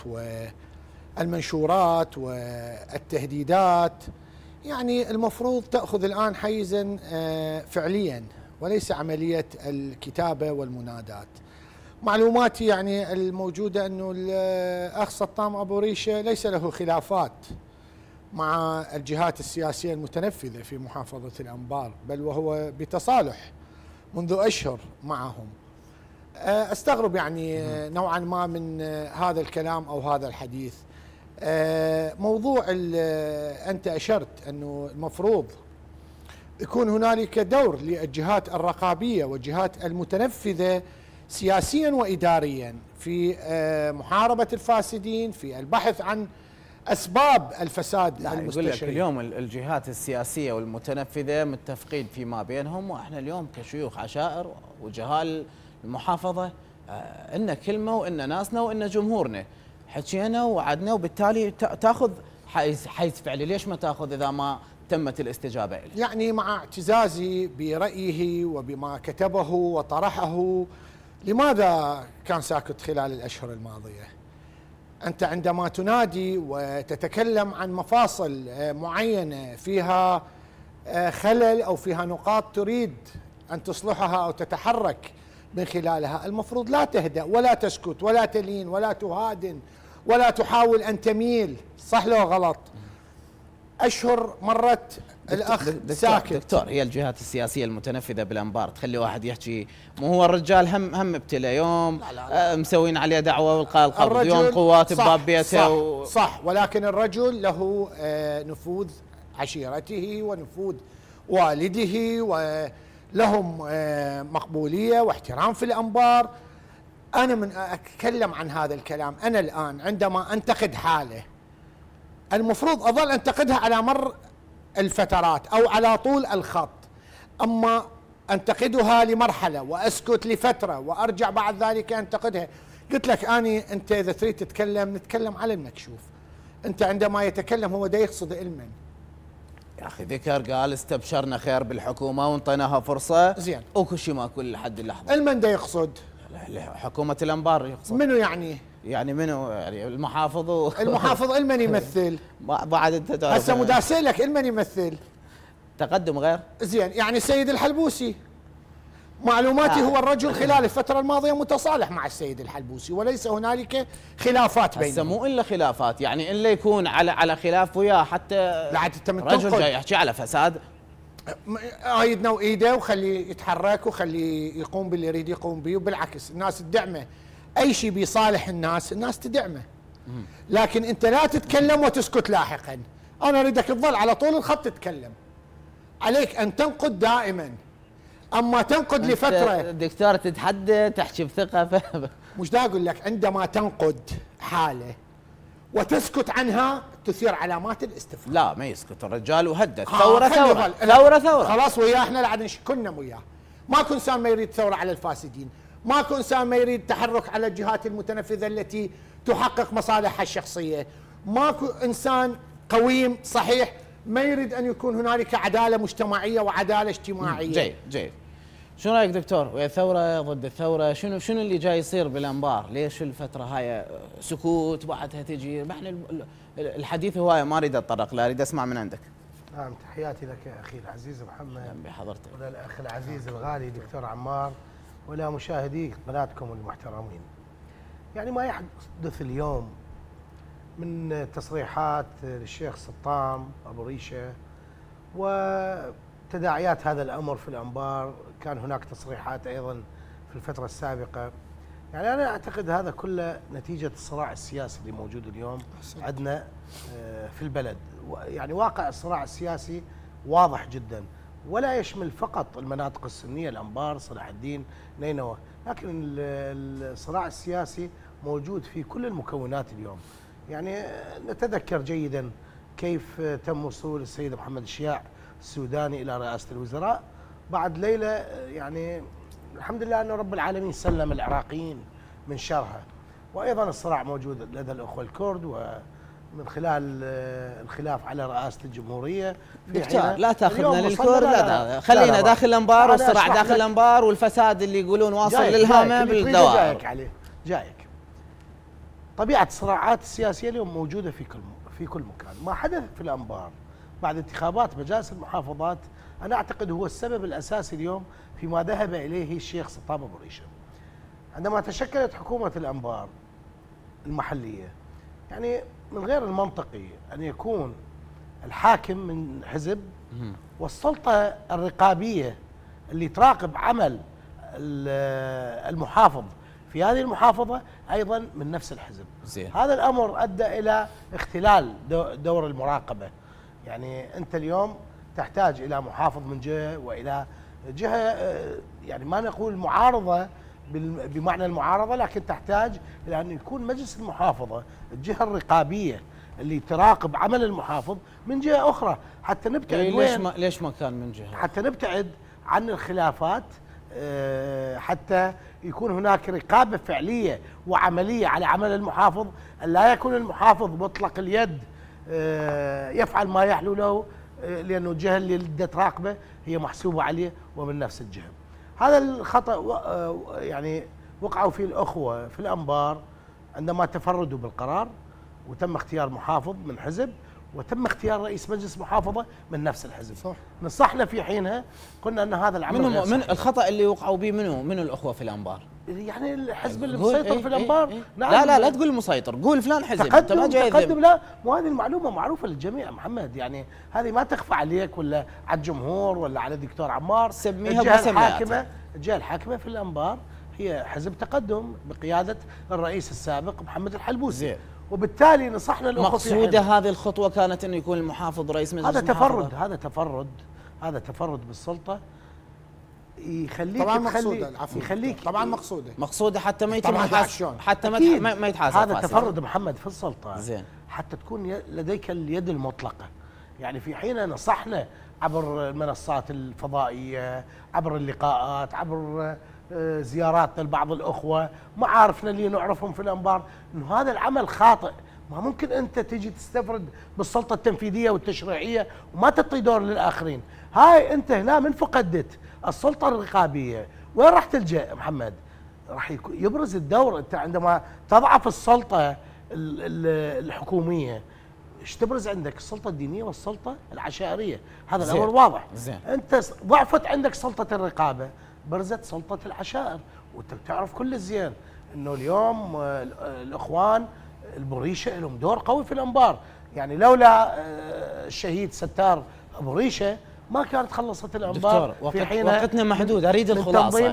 [SPEAKER 3] والمنشورات والتهديدات يعني المفروض تأخذ الآن حيزا فعليا وليس عملية الكتابة والمنادات. معلوماتي يعني الموجودة أنه الأخ سطام أبو ريشة ليس له خلافات مع الجهات السياسية المتنفذة في محافظة الأنبار، بل وهو بتصالح منذ أشهر معهم. أستغرب يعني نوعا ما من هذا الكلام أو هذا الحديث. موضوع أنت أشرت أنه المفروض يكون هنالك دور للجهات الرقابية والجهات المتنفذة سياسيا وإداريا في محاربة الفاسدين، في البحث عن أسباب الفساد المستشري.
[SPEAKER 1] يقول لك اليوم الجهات السياسية والمتنفذة متفقين فيما بينهم، وإحنا اليوم كشيوخ عشائر وجهال المحافظة إن كلمة وإن ناسنا وإن جمهورنا، حكينا وعدنا، وبالتالي تأخذ حيز فعلي. ليش ما تأخذ إذا ما تمت الاستجابة إليه؟
[SPEAKER 3] يعني مع اعتزازي برأيه وبما كتبه وطرحه، لماذا كان ساكت خلال الأشهر الماضية؟ أنت عندما تنادي وتتكلم عن مفاصل معينة فيها خلل أو فيها نقاط تريد أن تصلحها أو تتحرك من خلالها، المفروض لا تهدأ ولا تسكت ولا تلين ولا تهادن ولا تحاول أن تميل. صح لو غلط؟ أشهر مرت الأخ ساكت.
[SPEAKER 1] دكتور، هي الجهات السياسية المتنفذة بالأنبار تخلي واحد يحكي؟ مو هو الرجال هم ابتلى يوم مسوين عليه دعوة والقاء القبض، يوم قوات بباب بيته
[SPEAKER 3] صح، ولكن الرجل له نفوذ عشيرته ونفوذ والده ولهم مقبولية واحترام في الأنبار. أنا من أتكلم عن هذا الكلام، أنا الآن عندما أنتقد حالة المفروض أظل أنتقدها على مر الفترات أو على طول الخط، أما أنتقدها لمرحلة وأسكت لفترة وأرجع بعد ذلك أنتقدها. قلت لك أنت إذا تريد تتكلم نتكلم على المكشوف. أنت عندما يتكلم هو دا يقصد علما.
[SPEAKER 1] يا أخي ذكر قال استبشرنا خير بالحكومة وانطيناها فرصة،
[SPEAKER 3] زين،
[SPEAKER 1] وكل شيء ما كل لحد اللحظة.
[SPEAKER 3] علما دا يقصد
[SPEAKER 1] حكومة الأنبار يقصد.
[SPEAKER 3] منو يعني؟
[SPEAKER 1] يعني منو؟ يعني المحافظ
[SPEAKER 3] المحافظ المن يمثل؟
[SPEAKER 1] بعد انت تعرف
[SPEAKER 3] هسه مداسلك المن يمثل؟
[SPEAKER 1] تقدم غير.
[SPEAKER 3] زين، يعني السيد الحلبوسي معلوماتي هو الرجل خلال الفترة الماضية متصالح مع السيد الحلبوسي وليس هنالك خلافات بينهم.
[SPEAKER 1] هسه مو الا خلافات، يعني الا يكون على خلاف وياه حتى رجل جاي يحكي على فساد.
[SPEAKER 3] ايدنا وايده وخليه يتحرك وخليه يقوم باللي يريد يقوم به، وبالعكس الناس تدعمه. اي شيء بيصالح الناس تدعمه، لكن انت لا تتكلم وتسكت لاحقا. انا اريدك تظل على طول الخط تتكلم. عليك ان تنقد دائما، اما تنقد لفتره.
[SPEAKER 1] دكتور تتحدى تحكي بثقه
[SPEAKER 3] مش دا اقول لك عندما تنقد حاله وتسكت عنها تثير علامات الاستفهام.
[SPEAKER 1] لا ما يسكت الرجال وهدد. ثوره
[SPEAKER 3] خلاص وياه، احنا لا كنا وياه. ماكو انسان ما يريد ثوره على الفاسدين، ماكو انسان ما يريد تحرك على الجهات المتنفذه التي تحقق مصالحها الشخصيه، ماكو انسان قويم صحيح ما يريد ان يكون هنالك عداله مجتمعيه وعداله اجتماعيه.
[SPEAKER 1] جيد. شو رايك دكتور؟ ويا ثوره ضد الثوره، شنو اللي جاي يصير بالانبار؟ ليش الفتره هاي سكوت بعدها تجي؟ احنا الحديث هوايه ما اريد اتطرق له، اريد اسمع من عندك.
[SPEAKER 4] نعم، تحياتي لك يا اخي العزيز محمد
[SPEAKER 1] بحضرتك،
[SPEAKER 4] وللاخ العزيز الغالي دكتور عمار، ولا مشاهدي قناتكم المحترمين. يعني ما يحدث اليوم من تصريحات للشيخ سطام أبو ريشة تداعيات هذا الأمر في الأنبار. كان هناك تصريحات أيضا في الفترة السابقة. يعني أنا أعتقد هذا كله نتيجة الصراع السياسي اللي موجود اليوم عندنا في البلد. يعني واقع الصراع السياسي واضح جدا، ولا يشمل فقط المناطق السنية الأنبار، صلاح الدين، نينوى، لكن الصراع السياسي موجود في كل المكونات اليوم. يعني نتذكر جيدا كيف تم وصول السيد محمد الشياع السوداني إلى رئاسة الوزراء بعد ليلة. يعني الحمد لله أن رب العالمين سلم العراقيين من شرها. وأيضا الصراع موجود لدى الأخوة الكرد، ومن خلال الخلاف على رئاسة الجمهورية.
[SPEAKER 1] دكتور لا تاخذنا للكرد، لا خلينا داخل الأنبار والصراع داخل الأنبار والفساد اللي يقولون واصل للهامة بالدوائر.
[SPEAKER 4] جايك عليه، جايك. طبيعة الصراعات السياسية اليوم موجودة في كل مكان. ما حدث في الأنبار بعد انتخابات مجالس المحافظات أنا أعتقد هو السبب الأساسي اليوم فيما ذهب إليه الشيخ سطام أبو ريشة. عندما تشكلت حكومة الأنبار المحلية، يعني من غير المنطقي أن يكون الحاكم من حزب والسلطة الرقابية اللي تراقب عمل المحافظ في هذه المحافظة أيضا من نفس الحزب.
[SPEAKER 1] زين.
[SPEAKER 4] هذا الأمر أدى إلى اختلال دور المراقبة. يعني أنت اليوم تحتاج إلى محافظ من جهة وإلى جهة، يعني ما نقول معارضة بمعنى المعارضة، لكن تحتاج إلى أن يكون مجلس المحافظة الجهة الرقابية اللي تراقب عمل المحافظ من جهة أخرى، حتى نبتعد.
[SPEAKER 1] ليش ما كان من جهة؟
[SPEAKER 4] حتى نبتعد عن الخلافات، حتى يكون هناك رقابة فعلية وعملية على عمل المحافظ، لا يكون المحافظ مطلق اليد يفعل ما يحلو له، لأنه الجهة اللي تراقبه هي محسوبة عليه ومن نفس الجهة. هذا الخطأ يعني وقعوا فيه الأخوة في الأنبار عندما تفردوا بالقرار وتم اختيار محافظ من حزب وتم اختيار رئيس مجلس محافظة من نفس الحزب. صح. نصحنا في حينها، قلنا أن هذا العمل
[SPEAKER 1] من الخطأ اللي وقعوا به منو الأخوة في الأنبار؟
[SPEAKER 4] يعني الحزب اللي مسيطر في الأنبار.
[SPEAKER 1] نعم. لا تقول مسيطر، قول فلان حزب.
[SPEAKER 4] تقدم لا، مو هذه المعلومة معروفة للجميع محمد، يعني هذه ما تخفى عليك ولا على الجمهور ولا على الدكتور عمار.
[SPEAKER 1] سميها
[SPEAKER 4] الجهة الحاكمة في الأنبار هي حزب تقدم بقيادة الرئيس السابق محمد الحلبوسي.
[SPEAKER 1] زين.
[SPEAKER 4] وبالتالي نصحنا الأخوة.
[SPEAKER 1] مقصودة هذه الخطوة كانت أنه يكون المحافظ رئيس مجلس المحافظة.
[SPEAKER 4] هذا تفرد بالسلطة يخليك
[SPEAKER 3] طبعا مقصودة
[SPEAKER 1] حتى ما يتم حتى ما يتحاسب.
[SPEAKER 4] هذا تفرد محمد في السلطة.
[SPEAKER 1] زين.
[SPEAKER 4] حتى تكون لديك اليد المطلقة. يعني في حين نصحنا عبر المنصات الفضائية، عبر اللقاءات، عبر زياراتنا لبعض الأخوة، معارفنا اللي نعرفهم في الأنبار، إنه هذا العمل خاطئ. ما ممكن أنت تجي تستفرد بالسلطة التنفيذية والتشريعية وما تعطي دور للآخرين. هاي أنت هنا من فقدت السلطة الرقابية وين راح تلجأ محمد؟ راح يبرز الدور. أنت عندما تضعف السلطة الحكومية ايش تبرز عندك؟ السلطة الدينية والسلطة العشائرية. هذا الأمر واضح.
[SPEAKER 1] زين.
[SPEAKER 4] أنت ضعفت عندك سلطة الرقابة، برزت سلطة العشائر. وأنت بتعرف كل الزين إنه اليوم الإخوان أبو ريشة لهم دور قوي في الأنبار. يعني لولا الشهيد ستار أبو ريشة ما كانت خلصت الأنبار.
[SPEAKER 1] دكتور وقتنا محدود، أريد الخلاصة.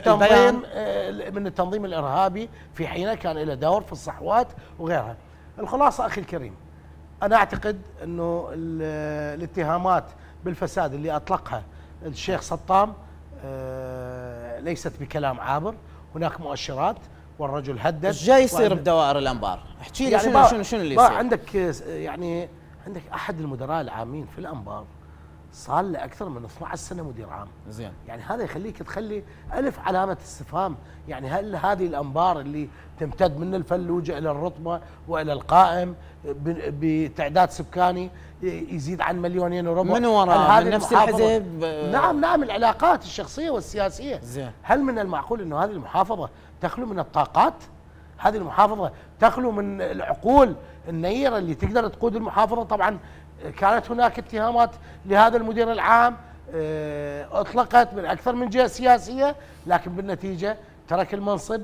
[SPEAKER 4] من التنظيم الإرهابي في حينه كان له دور في الصحوات وغيرها. الخلاصة أخي الكريم، أنا أعتقد أنه الاتهامات بالفساد اللي أطلقها الشيخ سطام ليست بكلام عابر. هناك مؤشرات والرجل هدد.
[SPEAKER 1] ايش جاي يصير بدوائر الأنبار؟ احكي لي
[SPEAKER 4] يعني
[SPEAKER 1] شنو اللي يصير؟
[SPEAKER 4] عندك أحد المدراء العامين في الأنبار صار له أكثر من 12 سنة مدير عام.
[SPEAKER 1] زين.
[SPEAKER 4] يعني هذا يخليك تخلي ألف علامة استفهام. يعني هل هذه الأنبار اللي تمتد من الفلوجة إلى الرطبة وإلى القائم بتعداد سكاني يزيد عن 2.5 مليون
[SPEAKER 1] من وراء من نفس الحزب؟
[SPEAKER 4] نعم العلاقات الشخصية والسياسية.
[SPEAKER 1] زين.
[SPEAKER 4] هل من المعقول أنه هذه المحافظة تخلو من الطاقات؟ هذه المحافظة تخلو من العقول النيرة اللي تقدر تقود المحافظة؟ طبعا كانت هناك اتهامات لهذا المدير العام اطلقت من اكثر من جهه سياسيه، لكن بالنتيجه ترك المنصب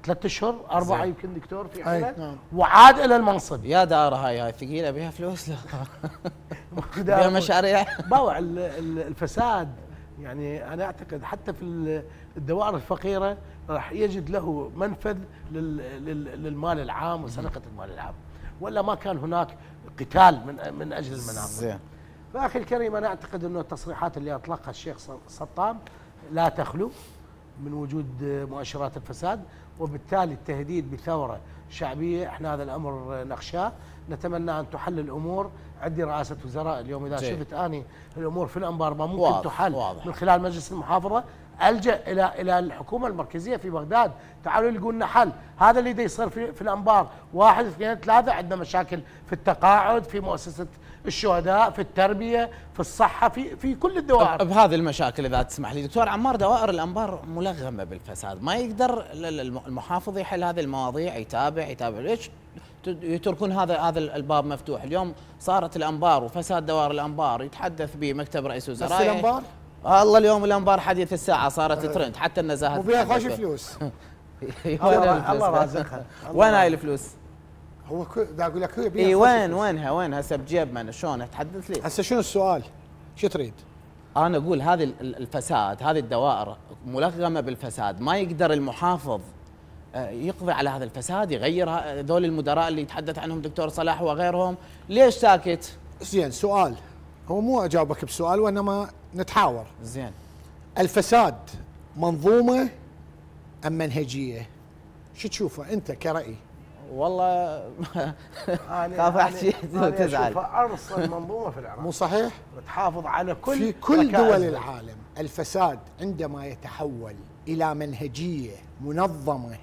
[SPEAKER 4] 3 اشهر 4
[SPEAKER 1] زين.
[SPEAKER 4] يمكن دكتور في
[SPEAKER 3] أي،
[SPEAKER 4] حالة
[SPEAKER 3] نعم.
[SPEAKER 4] وعاد الى المنصب.
[SPEAKER 1] يا دار هاي ثقيله بها فلوس لا بها
[SPEAKER 4] بها
[SPEAKER 1] مشاريع.
[SPEAKER 4] باوع الفساد. يعني انا اعتقد حتى في الدوائر الفقيره راح يجد له منفذ للمال العام وسرقه المال العام، ولا ما كان هناك قتال من اجل المناصب.
[SPEAKER 1] زين.
[SPEAKER 4] فاخي الكريم، انا اعتقد انه التصريحات اللي اطلقها الشيخ سطام لا تخلو من وجود مؤشرات الفساد، وبالتالي التهديد بثوره شعبيه احنا هذا الامر نخشاه. نتمنى ان تحل الامور. عندي رئاسه وزراء اليوم، اذا شفت اني الامور في الانبار ما ممكن
[SPEAKER 1] واضح
[SPEAKER 4] تحل
[SPEAKER 1] واضح.
[SPEAKER 4] من خلال مجلس المحافظه، الجا الى الحكومه المركزيه في بغداد، تعالوا لقوا لنا حل. هذا اللي يصير في الانبار 1 2 3. عندنا مشاكل في التقاعد، في مؤسسه الشهداء، في التربيه، في الصحه، في كل الدوائر.
[SPEAKER 1] بهذه المشاكل اذا تسمح لي دكتور عمار، دوائر الانبار ملغمه بالفساد، ما يقدر المحافظ يحل هذه المواضيع، يتابع ليش يتركون هذا الباب مفتوح؟ اليوم صارت الانبار وفساد دوائر الانبار يتحدث به مكتب رئيس
[SPEAKER 3] بس
[SPEAKER 1] الوزراء.
[SPEAKER 3] الانبار
[SPEAKER 1] الله اليوم الانبار حديث الساعه، صارت ترند حتى النزاهه
[SPEAKER 3] وبيها
[SPEAKER 1] تتحدث
[SPEAKER 3] خوش
[SPEAKER 1] به.
[SPEAKER 3] فلوس.
[SPEAKER 4] الله رازقها.
[SPEAKER 1] وين هاي الفلوس؟
[SPEAKER 3] هو دا اقول لك هي بيها
[SPEAKER 1] اي
[SPEAKER 3] خوش
[SPEAKER 1] وين
[SPEAKER 3] فلوس.
[SPEAKER 1] وين هسه بجيب من شلون تحدث لي؟
[SPEAKER 3] هسه شنو السؤال؟ شو تريد؟
[SPEAKER 1] انا اقول هذه الفساد، هذه الدوائر ملغمه بالفساد، ما يقدر المحافظ يقضي على هذا الفساد، يغير ذول المدراء اللي يتحدث عنهم دكتور صلاح وغيرهم، ليش ساكت؟
[SPEAKER 3] زين، سؤال، هو مو اجاوبك بسؤال وانما نتحاور.
[SPEAKER 1] زين.
[SPEAKER 3] الفساد منظومه ام منهجيه؟ شو تشوفه انت كرأي؟
[SPEAKER 1] والله خاف احكي تزعل.
[SPEAKER 4] ارصد منظومه في العراق
[SPEAKER 3] مو صحيح؟
[SPEAKER 4] وتحافظ على كل
[SPEAKER 3] في كل دول
[SPEAKER 4] ركائز
[SPEAKER 3] العالم الفساد عندما يتحول الى منهجيه منظمه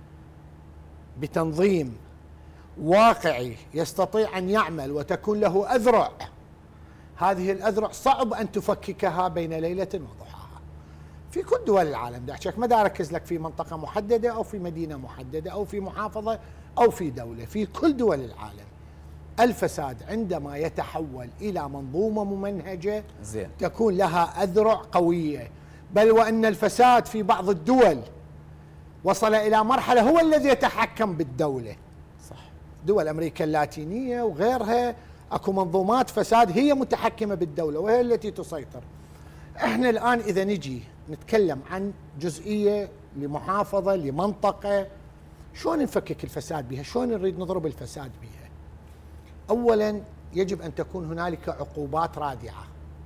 [SPEAKER 3] بتنظيم واقعي يستطيع ان يعمل وتكون له اذرع، هذه الاذرع صعب ان تفككها بين ليله وضحاها. في كل دول العالم، دا احكي لك ما دا اركز لك في منطقه محدده او في مدينه محدده او في محافظه او في دوله، في كل دول العالم الفساد عندما يتحول الى منظومه ممنهجه
[SPEAKER 1] زين.
[SPEAKER 3] تكون لها اذرع قويه، بل وان الفساد في بعض الدول وصل الى مرحله هو الذي يتحكم بالدوله.
[SPEAKER 1] صح.
[SPEAKER 3] دول امريكا اللاتينيه وغيرها اكو منظومات فساد هي متحكمه بالدوله وهي التي تسيطر. احنا الان اذا نجي نتكلم عن جزئيه لمحافظه لمنطقه، شلون نفكك الفساد بها؟ شلون نريد نضرب الفساد بها؟ اولا يجب ان تكون هنالك عقوبات رادعه.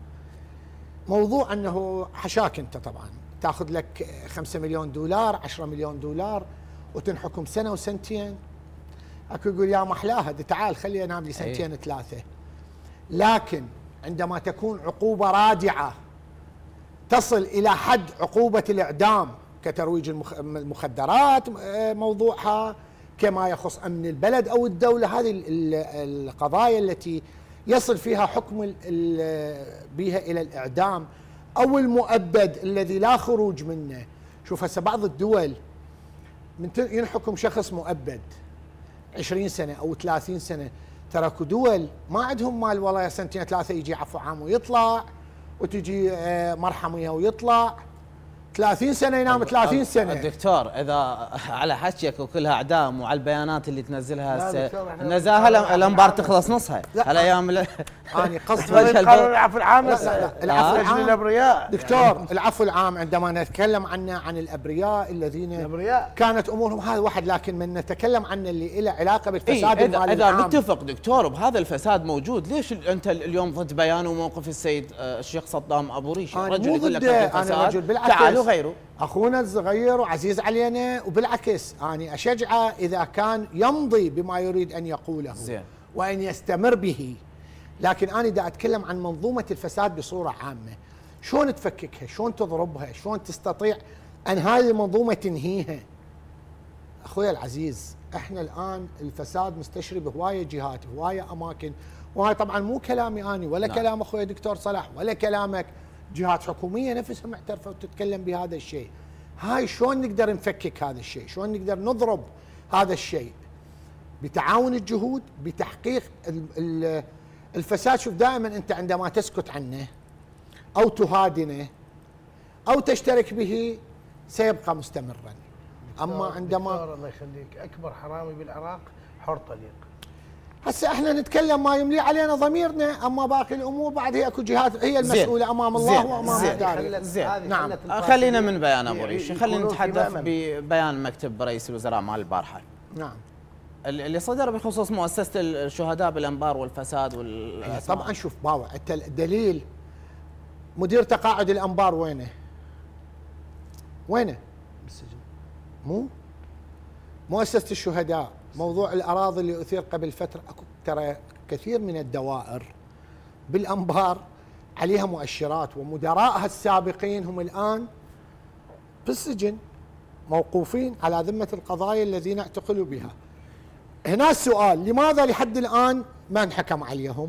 [SPEAKER 3] موضوع انه حشاك انت طبعا تاخذ لك 5 مليون دولار 10 مليون دولار وتنحكم سنه وسنتين، اكو يقول يا محلاها تعال خلي انام لي سنتين ثلاثه. لكن عندما تكون عقوبه رادعه تصل الى حد عقوبه الاعدام كترويج المخدرات موضوعها، كما يخص امن البلد او الدوله، هذه القضايا التي يصل فيها حكم بها الى الاعدام او المؤبد الذي لا خروج منه. شوف هسه بعض الدول من ينحكم شخص مؤبد 20 سنه او 30 سنه، ترى اكو دول ما عندهم مال والله سنتين ثلاثه يجي عفو عام ويطلع، وتجي مرحميه ويطلع 30 سنه ينام 30 سنه.
[SPEAKER 1] الدكتور اذا على حكيك وكلها اعدام وعلى البيانات اللي تنزلها
[SPEAKER 4] لا
[SPEAKER 1] هسه النزاهه الانبار تخلص نصها هالايام.
[SPEAKER 3] انا قصدي
[SPEAKER 4] قانون العفو العام.
[SPEAKER 3] العفو العام
[SPEAKER 4] الابرياء
[SPEAKER 3] دكتور، العفو العام عندما نتكلم عن الابرياء الذين
[SPEAKER 4] الابرياء
[SPEAKER 3] كانت امورهم هذا واحد، لكن من نتكلم عن اللي له علاقه بالفساد
[SPEAKER 1] إيه
[SPEAKER 3] المالي
[SPEAKER 1] اذا
[SPEAKER 3] العام.
[SPEAKER 1] نتفق دكتور بهذا الفساد موجود، ليش انت اليوم ضد بيان وموقف السيد الشيخ صدام ابو ريشه؟
[SPEAKER 3] أنا
[SPEAKER 1] رجل
[SPEAKER 3] مو
[SPEAKER 1] يقول لك
[SPEAKER 3] ضده،
[SPEAKER 1] أنت
[SPEAKER 3] أنا رجل
[SPEAKER 1] فساد،
[SPEAKER 3] بالعكس.
[SPEAKER 1] تعالوا غيروا.
[SPEAKER 3] اخونا الصغير وعزيز علينا، وبالعكس انا اشجعه اذا كان يمضي بما يريد ان يقوله
[SPEAKER 1] زين.
[SPEAKER 3] وان يستمر به. لكن انا دا اتكلم عن منظومه الفساد بصوره عامه، شلون تفككها؟ شلون تضربها؟ شلون تستطيع ان هذه المنظومه تنهيها؟ اخوي العزيز، احنا الان الفساد مستشري بهوايه جهات، هوايه اماكن، وهاي طبعا مو كلامي اني ولا
[SPEAKER 1] نعم.
[SPEAKER 3] كلام اخوي دكتور صلاح ولا كلامك، جهات حكوميه نفسها معترفه وتتكلم بهذا الشيء. هاي شلون نقدر نفكك هذا الشيء؟ شلون نقدر نضرب هذا الشيء؟ بتعاون الجهود، بتحقيق الفساد. شوف دائما انت عندما تسكت عنه او تهادنه او تشترك به سيبقى مستمرا. اما عندما
[SPEAKER 4] الله يخليك اكبر حرامي بالعراق حر طليق.
[SPEAKER 3] هسه احنا نتكلم ما يملي علينا ضميرنا، اما باقي الامور بعد هي اكو جهات هي المسؤوله امام الله وامام الدار.
[SPEAKER 1] زين
[SPEAKER 3] نعم.
[SPEAKER 1] خلينا من بيان ابو ريشه، خلينا نتحدث ببيان مكتب رئيس الوزراء مال البارحه.
[SPEAKER 3] نعم.
[SPEAKER 1] اللي صدر بخصوص مؤسسه الشهداء بالانبار والفساد
[SPEAKER 3] طبعا شوف باوع، انت الدليل مدير تقاعد الانبار وينه؟ وينه؟
[SPEAKER 4] بالسجن.
[SPEAKER 3] مو مؤسسه الشهداء، موضوع الاراضي اللي اثير قبل فتره، اكو ترى كثير من الدوائر بالانبار عليها مؤشرات، ومدراءها السابقين هم الان بالسجن موقوفين على ذمه القضايا الذين اعتقلوا بها. هنا السؤال، لماذا لحد الان ما انحكم عليهم؟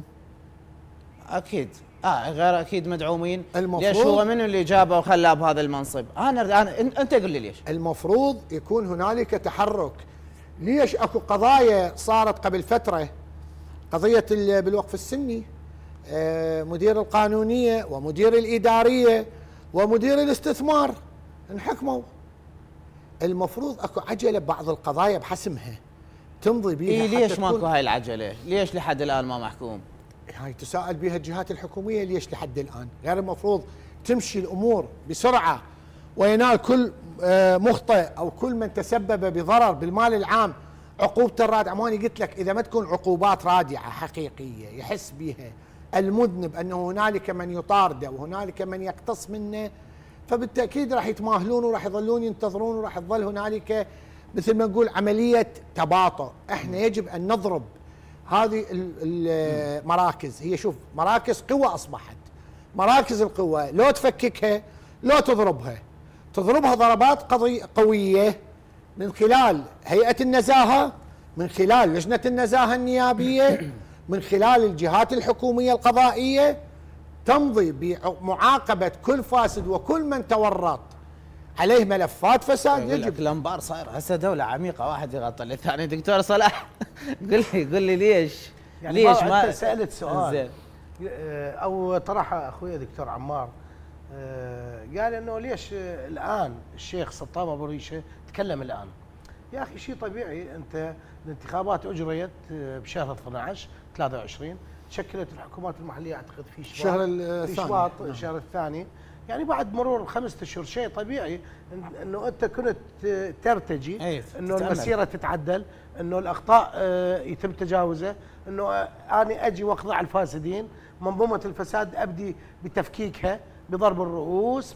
[SPEAKER 1] اكيد غير اكيد مدعومين.
[SPEAKER 3] المفروض
[SPEAKER 1] ليش هو منو اللي جابه وخلاه بهذا المنصب؟ انا انت قل لي ليش.
[SPEAKER 3] المفروض يكون هنالك تحرك. ليش اكو قضايا صارت قبل فتره، قضيه بالوقف السني، مدير القانونيه ومدير الاداريه ومدير الاستثمار انحكموا. المفروض اكو عجله ببعض القضايا بحسمها تمضي بها.
[SPEAKER 1] ليش ماكو هاي العجله؟ ليش لحد الان ما محكوم؟
[SPEAKER 3] هاي تساءل بها الجهات الحكوميه، ليش لحد الان؟ غير المفروض تمشي الامور بسرعه وينال كل مخطئ او كل من تسبب بضرر بالمال العام عقوبته الرادعه. ماني قلت لك اذا ما تكون عقوبات رادعه حقيقيه يحس بها المذنب انه هنالك من يطارده وهنالك من يقتص منه، فبالتاكيد راح يتماهلون وراح يظلون ينتظرون وراح تظل هنالك مثل ما نقول عمليه تباطؤ. احنا يجب ان نضرب هذه المراكز، هي شوف مراكز قوة أصبحت، مراكز القوة لو تفككها لو تضربها ضربات قوية من خلال هيئة النزاهة، من خلال لجنة النزاهة النيابية، من خلال الجهات الحكومية القضائية، تمضي بمعاقبة كل فاسد وكل من تورط عليه ملفات فساد. يجب
[SPEAKER 1] الانبار صاير هسه دوله عميقه، واحد يغطي الثاني. دكتور صلاح قل لي ليش؟
[SPEAKER 4] يعني
[SPEAKER 1] ليش
[SPEAKER 4] ما انت سالت سؤال
[SPEAKER 1] زين
[SPEAKER 4] او طرحه اخوي دكتور عمار، قال انه ليش الان الشيخ سطام ابو ريشه تكلم الان؟ يا اخي شيء طبيعي، انت الانتخابات اجريت بشهر 12 23 تشكلت الحكومات المحليه اعتقد في
[SPEAKER 3] الشهر الثاني
[SPEAKER 4] الشهر الثاني، يعني بعد مرور 5 اشهر شيء طبيعي انه انت كنت ترتجي انه المسيره تتعدل، انه الاخطاء يتم تجاوزها، انه انا اجي واخضع الفاسدين، منظومه الفساد ابدي بتفكيكها بضرب الرؤوس،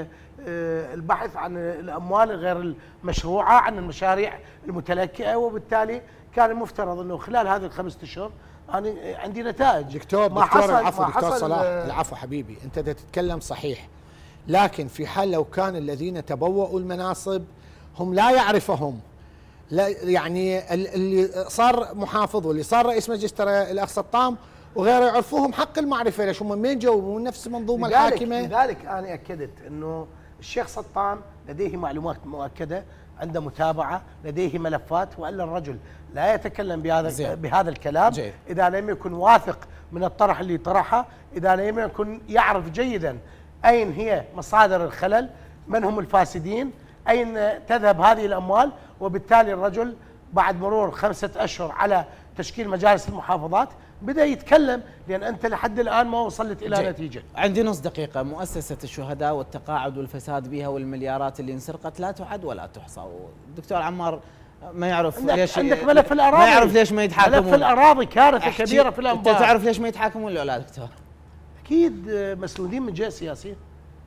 [SPEAKER 4] بالبحث عن الاموال الغير المشروعه، عن المشاريع المتلكئه، وبالتالي كان المفترض انه خلال هذه ال5 اشهر انا عندي نتائج.
[SPEAKER 3] دكتور دكتور صلاح، العفو حبيبي، انت تتكلم صحيح، لكن في حال لو كان الذين تبوأوا المناصب هم لا يعرفهم، لا يعني اللي صار محافظ واللي صار رئيس مجلس الاخ سطام وغيره يعرفوهم حق المعرفه، ليش هم من جو من نفس المنظومه الحاكمه.
[SPEAKER 4] لذلك انا اكدت انه الشيخ سطام لديه معلومات مؤكده، عنده متابعه، لديه ملفات، والا الرجل لا يتكلم بهذا الكلام اذا لم يكن واثق من الطرح اللي طرحه، اذا لم يكن يعرف جيدا اين هي مصادر الخلل، من هم الفاسدين، اين تذهب هذه الاموال. وبالتالي الرجل بعد مرور 5 اشهر على تشكيل مجالس المحافظات بدأ يتكلم، لأن أنت لحد الآن ما وصلت إلى نتيجة.
[SPEAKER 1] عندي نص دقيقة. مؤسسة الشهداء والتقاعد والفساد بها والمليارات اللي انسرقت لا تعد ولا تحصى. الدكتور عمار ما يعرف ليش
[SPEAKER 4] عندك ملف الأراضي،
[SPEAKER 1] ما يعرف ليش ما يتحاكمون.
[SPEAKER 4] ملف الأراضي كارثة كبيرة في الأنبار.
[SPEAKER 1] أنت تعرف ليش ما يتحاكمون ولا لا دكتور؟
[SPEAKER 4] أكيد مسنودين من جهة سياسية،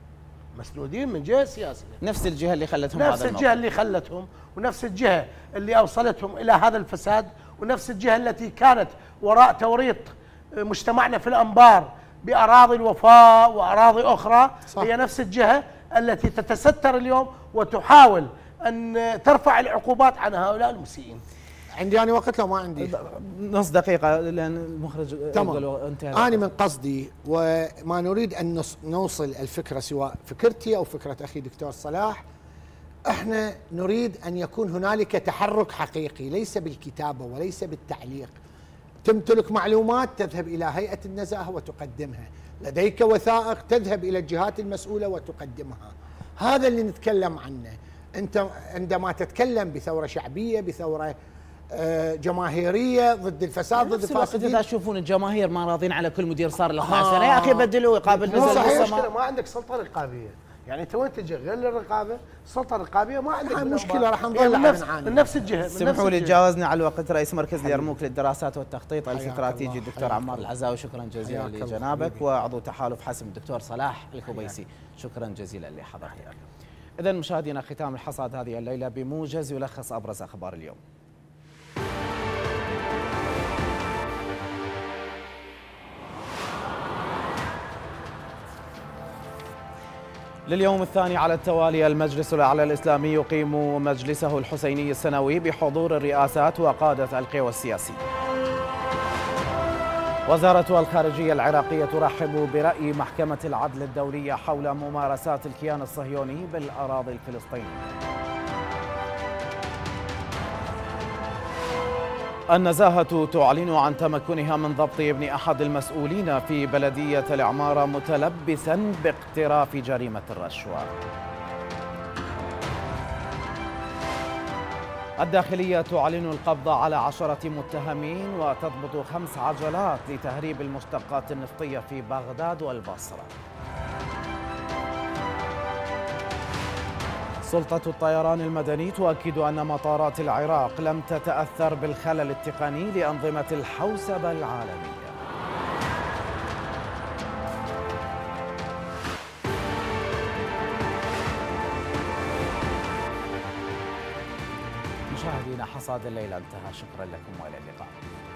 [SPEAKER 4] مسنودين من جهة سياسية،
[SPEAKER 1] نفس الجهة اللي خلتهم
[SPEAKER 4] نفس الجهة اللي خلتهم، ونفس الجهة اللي أوصلتهم إلى هذا الفساد، ونفس الجهة التي كانت وراء توريط مجتمعنا في الأنبار بأراضي الوفاء وأراضي أخرى. صح. هي نفس الجهة التي تتستر اليوم وتحاول أن ترفع العقوبات عن هؤلاء المسيئين.
[SPEAKER 3] عندي أنا وقت لو ما عندي؟
[SPEAKER 1] نص دقيقة لأن المخرج
[SPEAKER 3] تمام. أنا من قصدي وما نريد أن نوصل الفكرة سواء فكرتي أو فكرة أخي دكتور صلاح، احنا نريد أن يكون هنالك تحرك حقيقي، ليس بالكتابة وليس بالتعليق. تمتلك معلومات تذهب إلى هيئة النزاهة وتقدمها، لديك وثائق تذهب إلى الجهات المسؤولة وتقدمها. هذا اللي نتكلم عنه. أنت عندما تتكلم بثورة شعبية، بثورة جماهيرية ضد الفساد، ضد الفاسدين،
[SPEAKER 1] إذا تشوفون الجماهير ما راضين على كل مدير صار له 12 سنة، يا أخي بدلوا يقابل
[SPEAKER 4] مو
[SPEAKER 1] نزل
[SPEAKER 4] صحيح،
[SPEAKER 1] بالسماء.
[SPEAKER 4] ما عندك سلطة رقابية. يعني انت وين تجي غير للرقابه، السلطه الرقابيه ما عندك
[SPEAKER 3] المشكله راح نظل
[SPEAKER 4] من نفس الجهه.
[SPEAKER 1] اسمحوا لي تجاوزنا على الوقت. رئيس مركز اليرموك للدراسات والتخطيط الاستراتيجي الدكتور عمار العزاوي، شكرا جزيلا لجنابك. وعضو تحالف حسم الدكتور صلاح الكوبيسي، شكرا جزيلا لحضرتك. اذا مشاهدينا، ختام الحصاد هذه الليله بموجز يلخص ابرز اخبار اليوم. لليوم الثاني على التوالي المجلس الأعلى الإسلامي يقيم مجلسه الحسيني السنوي بحضور الرئاسات وقادة القوى السياسية. وزارة الخارجية العراقية ترحب برأي محكمة العدل الدولية حول ممارسات الكيان الصهيوني بالأراضي الفلسطينية. النزاهة تعلن عن تمكنها من ضبط ابن أحد المسؤولين في بلدية العمارة متلبسا باقتراف جريمة الرشوة. الداخلية تعلن القبض على 10 متهمين وتضبط 5 عجلات لتهريب المشتقات النفطية في بغداد والبصرة. سلطة الطيران المدني تؤكد أن مطارات العراق لم تتأثر بالخلل التقني لأنظمة الحوسبة العالمية. مشاهدينا، حصاد الليلة انتهى، شكرا لكم وإلى اللقاء.